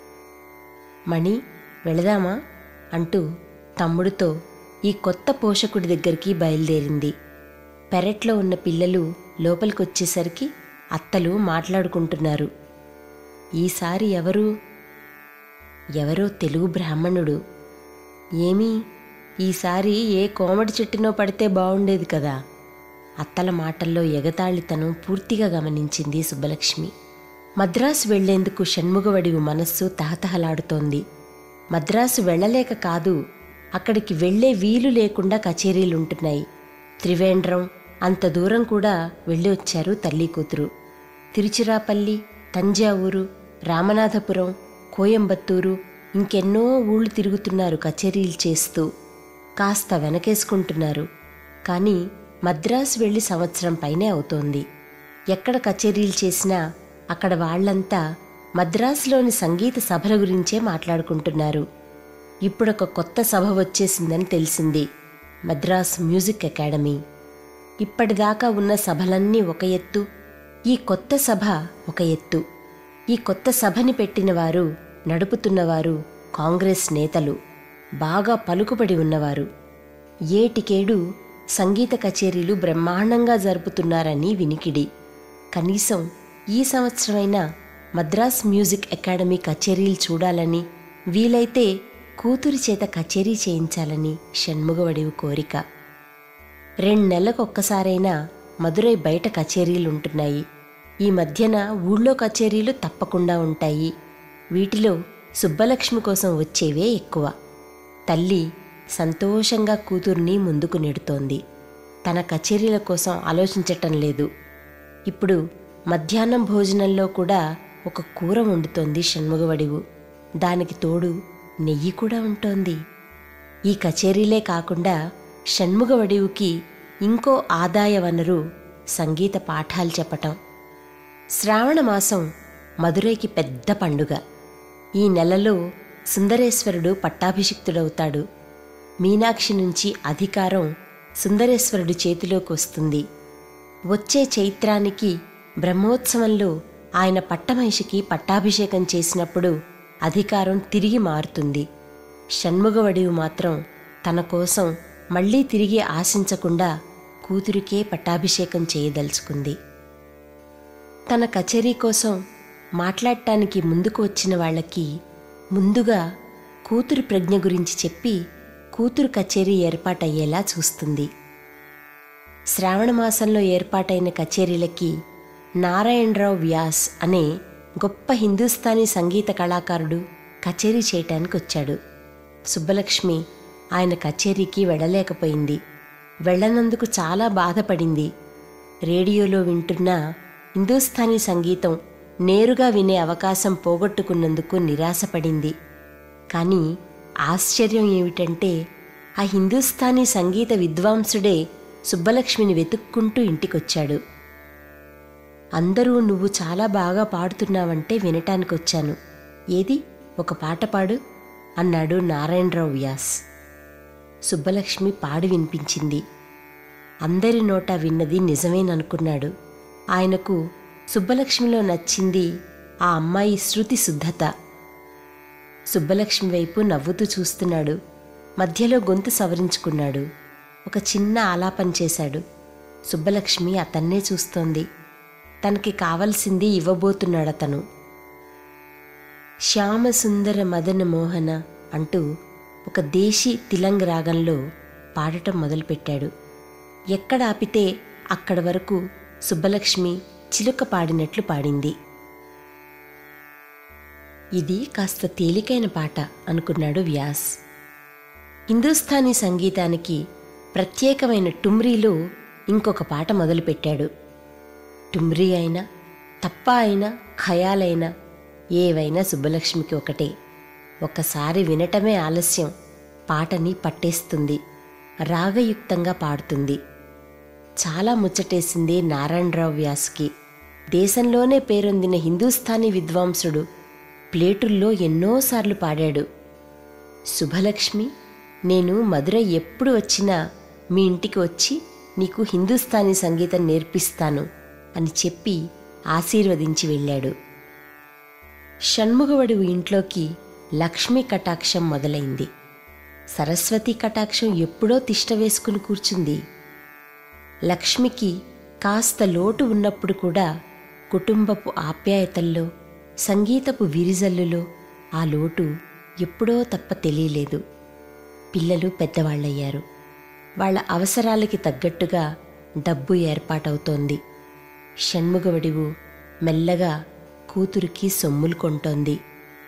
మణి, వెళదామా అంటూ తమ్ముడితో ఈ కొత్త పోషకుడి దగ్గరికి బయలుదేరింది. పెరట్లో ఉన్న పిల్లలు లోపలికొచ్చేసరికి అత్తలు మాట్లాడుకుంటున్నారు. ఈసారి ఎవరు? ఎవరో తెలుగు బ్రాహ్మణుడు. ఏమీ, ఈసారి ఏ కోమటి చెట్టునో పడితే బావుండేది కదా. అత్తల మాటల్లో ఎగతాళితనం పూర్తిగా గమనించింది సుబ్బలక్ష్మి. మద్రాసు వెళ్లేందుకు షణ్ముగవడివు మనస్సు తహతహలాడుతోంది. మద్రాసు వెళ్లలేక కాదు, అక్కడికి వెళ్లే వీలు లేకుండా కచేరీలుంటున్నాయి. త్రివేంద్రం అంత దూరం కూడా వెళ్ళి వచ్చారు తల్లి కూతురు. తిరుచిరాపల్లి, తంజావూరు, రామనాథపురం, కోయంబత్తూరు ఇంకెన్నో ఊళ్ళు తిరుగుతున్నారు కచేరీలు చేస్తూ. కాస్త వెనకేసుకుంటున్నారు. కానీ మద్రాసు వెళ్ళి సంవత్సరం పైనే అవుతోంది. ఎక్కడ కచేరీలు చేసినా అక్కడ వాళ్లంతా మద్రాసులోని సంగీత సభల గురించే మాట్లాడుకుంటున్నారు. ఇప్పుడొక కొత్త సభ వచ్చేసిందని తెలిసింది, మద్రాస్ మ్యూజిక్ అకాడమీ. ఇప్పటిదాకా ఉన్న సభలన్నీ ఒక ఎత్తు, ఈ కొత్త సభ ఒక ఎత్తు. ఈ కొత్త సభని పెట్టినవారు, నడుపుతున్నవారు కాంగ్రెస్ నేతలు, బాగా పలుకుబడి ఉన్నవారు. ఏటికేడు సంగీత కచేరీలు బ్రహ్మాండంగా జరుపుతున్నారని వినికిడి. కనీసం ఈ సంవత్సరమైనా మద్రాస్ మ్యూజిక్ అకాడమీ కచేరీలు చూడాలని, వీలైతే కూతురి చేత కచేరీ చేయించాలని షణ్ముగవడివు కోరిక. రెండు నెలలకొక్కసారైనా మదురై బయట కచేరీలుంటున్నాయి. ఈ మధ్యన ఊళ్ళో కచేరీలు తప్పకుండా ఉంటాయి. వీటిలో సుబ్బలక్ష్మి కోసం వచ్చేవే ఎక్కువ. తల్లి సంతోషంగా కూతుర్ని ముందుకు నెడుతోంది. తన కచేరీల కోసం ఆలోచించటం లేదు. ఇప్పుడు మధ్యాహ్నం భోజనంలో కూడా ఒక కూర వండుతోంది షణ్ముగవడివు. దానికి తోడు నెయ్యి కూడా ఉంటోంది. ఈ కచేరీలే కాకుండా షణ్ముగవడివుకి ఇంకో ఆదాయ వనరు సంగీత పాఠాలు చెప్పటం. శ్రావణమాసం మదురైకి పెద్ద పండుగ. ఈ నెలలో సుందరేశ్వరుడు పట్టాభిషిక్తుడవుతాడు. మీనాక్షి నుంచి అధికారం సుందరేశ్వరుడి చేతిలోకి వస్తుంది. వచ్చే చైత్రానికి బ్రహ్మోత్సవంలో ఆయన పట్టమహిషికి పట్టాభిషేకం చేసినప్పుడు అధికారం తిరిగి మారుతుంది. షణ్ముగవడివు మాత్రం తన కోసం మళ్లీ తిరిగి ఆశించకుండా కూతురికే పట్టాభిషేకం చేయదలుచుకుంది. తన కచేరీ కోసం మాట్లాడటానికి ముందుకు వచ్చిన వాళ్లకి ముందుగా కూతురు ప్రజ్ఞ గురించి చెప్పి కూతురు కచేరీ ఏర్పాటయ్యేలా చూస్తుంది. శ్రావణమాసంలో ఏర్పాటైన కచేరీలకి నారాయణరావు వ్యాస్ అనే గొప్ప హిందుస్థానీ సంగీత కళాకారుడు కచేరీ చేయటానికి వచ్చాడు. సుబ్బలక్ష్మి ఆయన కచేరీకి వెళ్ళలేకపోయింది. వెళ్ళనందుకు చాలా బాధపడింది. రేడియోలో వింటున్న హిందుస్థానీ సంగీతం నేరుగా వినే అవకాశం పోగొట్టుకున్నందుకు నిరాశపడింది. కానీ ఆశ్చర్యం ఏమిటంటే ఆ హిందుస్థానీ సంగీత విద్వాంసుడే సుబ్బలక్ష్మిని వెతుక్కుంటూ ఇంటికొచ్చాడు. అందరూ నువ్వు చాలా బాగా పాడుతున్నావంటే వినటానికొచ్చాను. ఏది ఒక పాట పాడు అన్నాడు నారాయణరావు వ్యాస్. సుబ్బలక్ష్మి పాడి వినిపించింది. అందరి నోట విన్నది నిజమేననుకున్నాడు. ఆయనకు సుబ్బలక్ష్మిలో నచ్చింది ఆ అమ్మాయి శృతి శుద్ధత. సుబ్బలక్ష్మి వైపు నవ్వుతూ చూస్తున్నాడు. మధ్యలో గొంతు సవరించుకున్నాడు. ఒక చిన్న ఆలాపన చేశాడు. సుబ్బలక్ష్మి అతన్నే చూస్తోంది. తనకి కావలసింది ఇవ్వబోతున్నాడతను. శ్యామసుందర మదన మోహన అంటూ ఒక దేశీ తిలంగ్ రాగంలో పాడటం మొదలుపెట్టాడు. ఎక్కడ ఆపితే అక్కడ వరకు సుబ్బలక్ష్మి చిలుక పాడినట్లు పాడింది. ఇది కాస్త తేలికైన పాట అనుకున్నాడు వ్యాస్. హిందుస్థానీ సంగీతానికి ప్రత్యేకమైన టుమ్రీలో ఇంకొక పాట మొదలుపెట్టాడు. టుమ్రీ అయినా తప్ప అయినా ఖయాలైనా ఏవైనా సుబ్బలక్ష్మికి ఒకటే. ఒక్కసారి వినటమే ఆలస్యం. పాటని పట్టేస్తుంది. రాగయుక్తంగా పాడుతుంది. చాలా ముచ్చటేసింది నారాయణరావు వ్యాస్కి. దేశంలోనే పేరొందిన హిందుస్థానీ విద్వాంసుడు ప్లేటుల్లో ఎన్నోసార్లు పాడాడు. శుభలక్ష్మి, నేను మదురై ఎప్పుడు వచ్చినా మీ ఇంటికి వచ్చి నీకు హిందుస్థానీ సంగీతం నేర్పిస్తాను అని చెప్పి ఆశీర్వదించి వెళ్ళాడు. షణ్ముగవడివు ఇంట్లోకి లక్ష్మీ కటాక్షం మొదలైంది. సరస్వతీ కటాక్షం ఎప్పుడో తిష్ట వేసుకుని కూర్చుంది. లక్ష్మికి కాస్త లోటు ఉన్నప్పుడు కూడా కుటుంబపు ఆప్యాయతల్లో, సంగీతపు విరిజల్లులో ఆ లోటు ఎప్పుడో తప్ప తెలియలేదు. పిల్లలు పెద్దవాళ్ళయ్యారు. వాళ్ల అవసరాలకి తగ్గట్టుగా డబ్బు ఏర్పాటవుతోంది. షణ్ముగవడివు మెల్లగా కూతురికి సొమ్ములు కొంటోంది.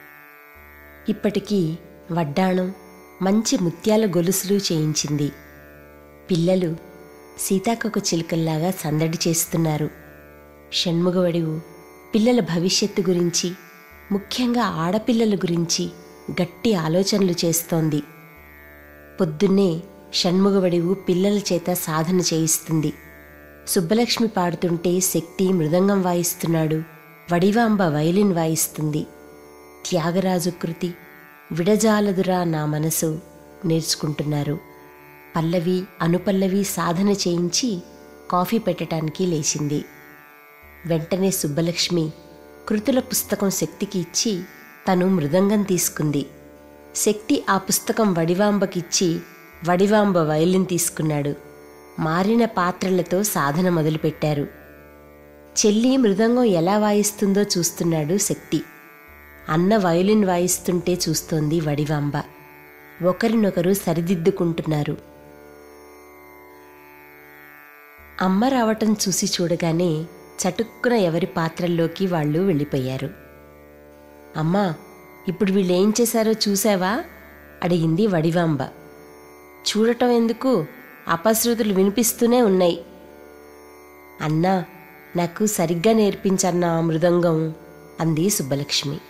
ఇప్పటికీ వడ్డాణం, మంచి ముత్యాల గొలుసులు చేయించింది. పిల్లలు సీతాకొక చిలుకల్లాగా సందడి చేస్తున్నారు. షణ్ముగవడివు పిల్లల భవిష్యత్తు గురించి, ముఖ్యంగా ఆడపిల్లల గురించి గట్టి ఆలోచనలు చేస్తోంది. పొద్దున్నే షణ్ముగవడివు పిల్లల చేత సాధన చేయిస్తుంది. సుబ్బలక్ష్మి పాడుతుంటే శక్తి మృదంగం వాయిస్తున్నాడు. వడివాంబ వైలిన్ వాయిస్తుంది. త్యాగరాజు కృతి విడజాలదురా నా మనసు నేర్చుకుంటున్నారు. పల్లవి అనుపల్లవి సాధన చేయించి కాఫీ పెట్టడానికి లేచింది. వెంటనే సుబ్బలక్ష్మి కృతుల పుస్తకం శక్తికి ఇచ్చి తను మృదంగం తీసుకుంది. శక్తి ఆ పుస్తకం వడివాంబకిచ్చి వడివాంబ వైలిన్ తీసుకున్నాడు. మారిన పాత్రలతో సాధన మొదలుపెట్టారు. చెల్లి మృదంగం ఎలా వాయిస్తుందో చూస్తున్నాడు శక్తి. అన్న వయోలిన్ వాయిస్తుంటే చూస్తోంది వడివాంబ. ఒకరినొకరు సరిదిద్దుకుంటున్నారు. అమ్మ రావటం చూసి చూడగానే చటుక్కున ఎవరి పాత్రల్లోకి వాళ్ళు వెళ్ళిపోయారు. అమ్మా, ఇప్పుడు వీళ్ళేం చేశారో చూసావా? అడిగింది వడివాంబ. చూడటం ఎందుకు, అపశృతులు వినిపిస్తూనే ఉన్నాయి. అన్నా, నాకు సరిగ్గా నేర్పించన్నా మృదంగం అంది సుబ్బలక్ష్మి.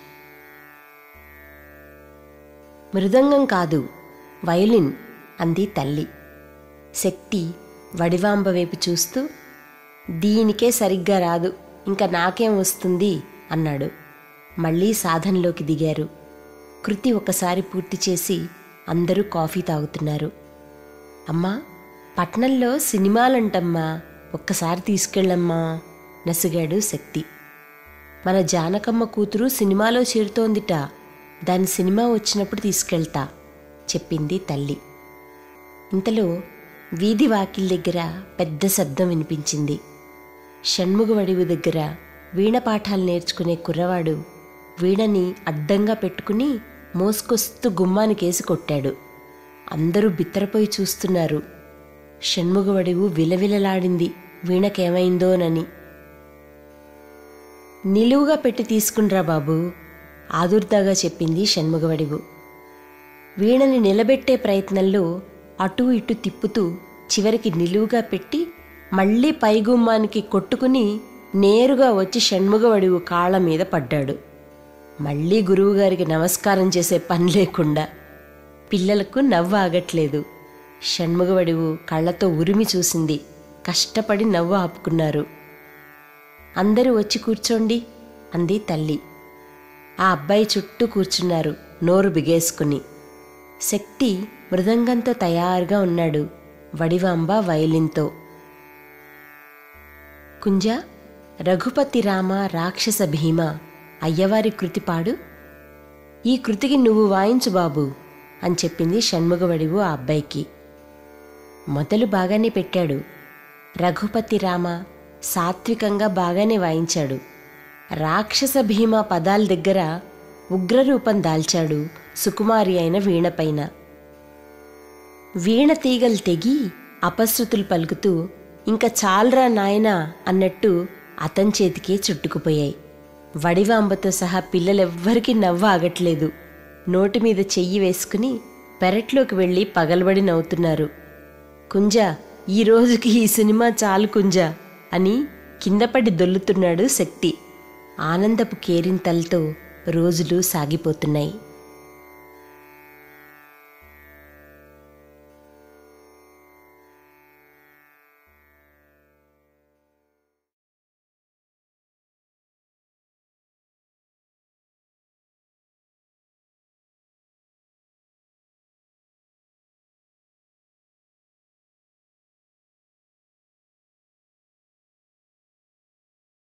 మృదంగం కాదు, వయలిన్ అంది తల్లి. శక్తి వడివాంబ వైపు చూస్తూ, దీనికే సరిగ్గా రాదు, ఇంకా నాకేం వస్తుంది అన్నాడు. మళ్ళీ సాధనలోకి దిగారు. కృతి ఒకసారి పూర్తి చేసి అందరూ కాఫీ తాగుతున్నారు. అమ్మా, పట్నంలో సినిమాలంటమ్మా, ఒక్కసారి తీసుకెళ్ళమ్మా నసిగాడు శక్తి. మన జానకమ్మ కూతురు సినిమాలో చేరుతోందిట, దాని సినిమా వచ్చినప్పుడు తీసుకెళ్తా చెప్పింది తల్లి. ఇంతలో వీధి వాకిల్ దగ్గర పెద్ద శబ్దం వినిపించింది. షణ్ముగవడివు దగ్గర వీణ పాఠాలు నేర్చుకునే కుర్రవాడు వీణని అడ్డంగా పెట్టుకుని మోసుకొస్తూ గుమ్మానికేసి కొట్టాడు. అందరూ బిత్తరపోయి చూస్తున్నారు. షణ్ముగవడివు విలవిలలాడింది వీణకేమైందోనని. నిలువుగా పెట్టి తీసుకునిరా బాబూ ఆదుర్దాగా చెప్పింది షణ్ముగవడివు. వీణని నిలబెట్టే ప్రయత్నంలో అటూ ఇటు తిప్పుతూ చివరికి నిలువుగా పెట్టి మళ్లీ పైగుమ్మానికి కొట్టుకుని నేరుగా వచ్చి షణ్ముగవడివు కాళ్ల మీద పడ్డాడు. మళ్లీ గురువుగారికి నమస్కారం చేసే పని లేకుండా. పిల్లలకు నవ్వు ఆగట్లేదు. షణ్ముగవడివు కళ్లతో ఉరిమి చూసింది. కష్టపడి నవ్వు ఆపుకున్నారు. అందరూ వచ్చి కూర్చోండి అంది తల్లి. ఆ అబ్బాయి చుట్టూ కూర్చున్నారు నోరు బిగేసుకుని. శక్తి మృదంగంతో తయారుగా ఉన్నాడు, వడివాంబ వయలిన్తో. కుంజ, రఘుపతి రామ రాక్షస భీమ అయ్యవారి కృతి పాడు. ఈ కృతికి నువ్వు వాయించు బాబు అని చెప్పింది షణ్ముగవడివు ఆ అబ్బాయికి. మొదలు బాగానే పెట్టాడు. రఘుపతి రామ సాత్వికంగా బాగానే వాయించాడు. రాక్షస భీమ పదాల దగ్గర ఉగ్రరూపం దాల్చాడు సుకుమారి అయిన వీణపైన. వీణ తీగలు తెగి అపశృతులు పలుకుతూ ఇంకా చాలరా నాయనా అన్నట్టు అతని చేతికే చుట్టుకుపోయాయి. వడివాంబతో సహా పిల్లలెవ్వరికీ నవ్వు ఆగట్లేదు. నోటి మీద చెయ్యి వేసుకుని పెరట్లోకి వెళ్ళి పగలబడి నవ్వుతున్నారు. కుంజ, ఈ రోజుకి ఈ సినిమా చాలు కుంజ అని కిందపడి దొల్లుతున్నాడు శక్తి. ఆనందపు కేరింతలతో రోజులు సాగిపోతున్నాయి.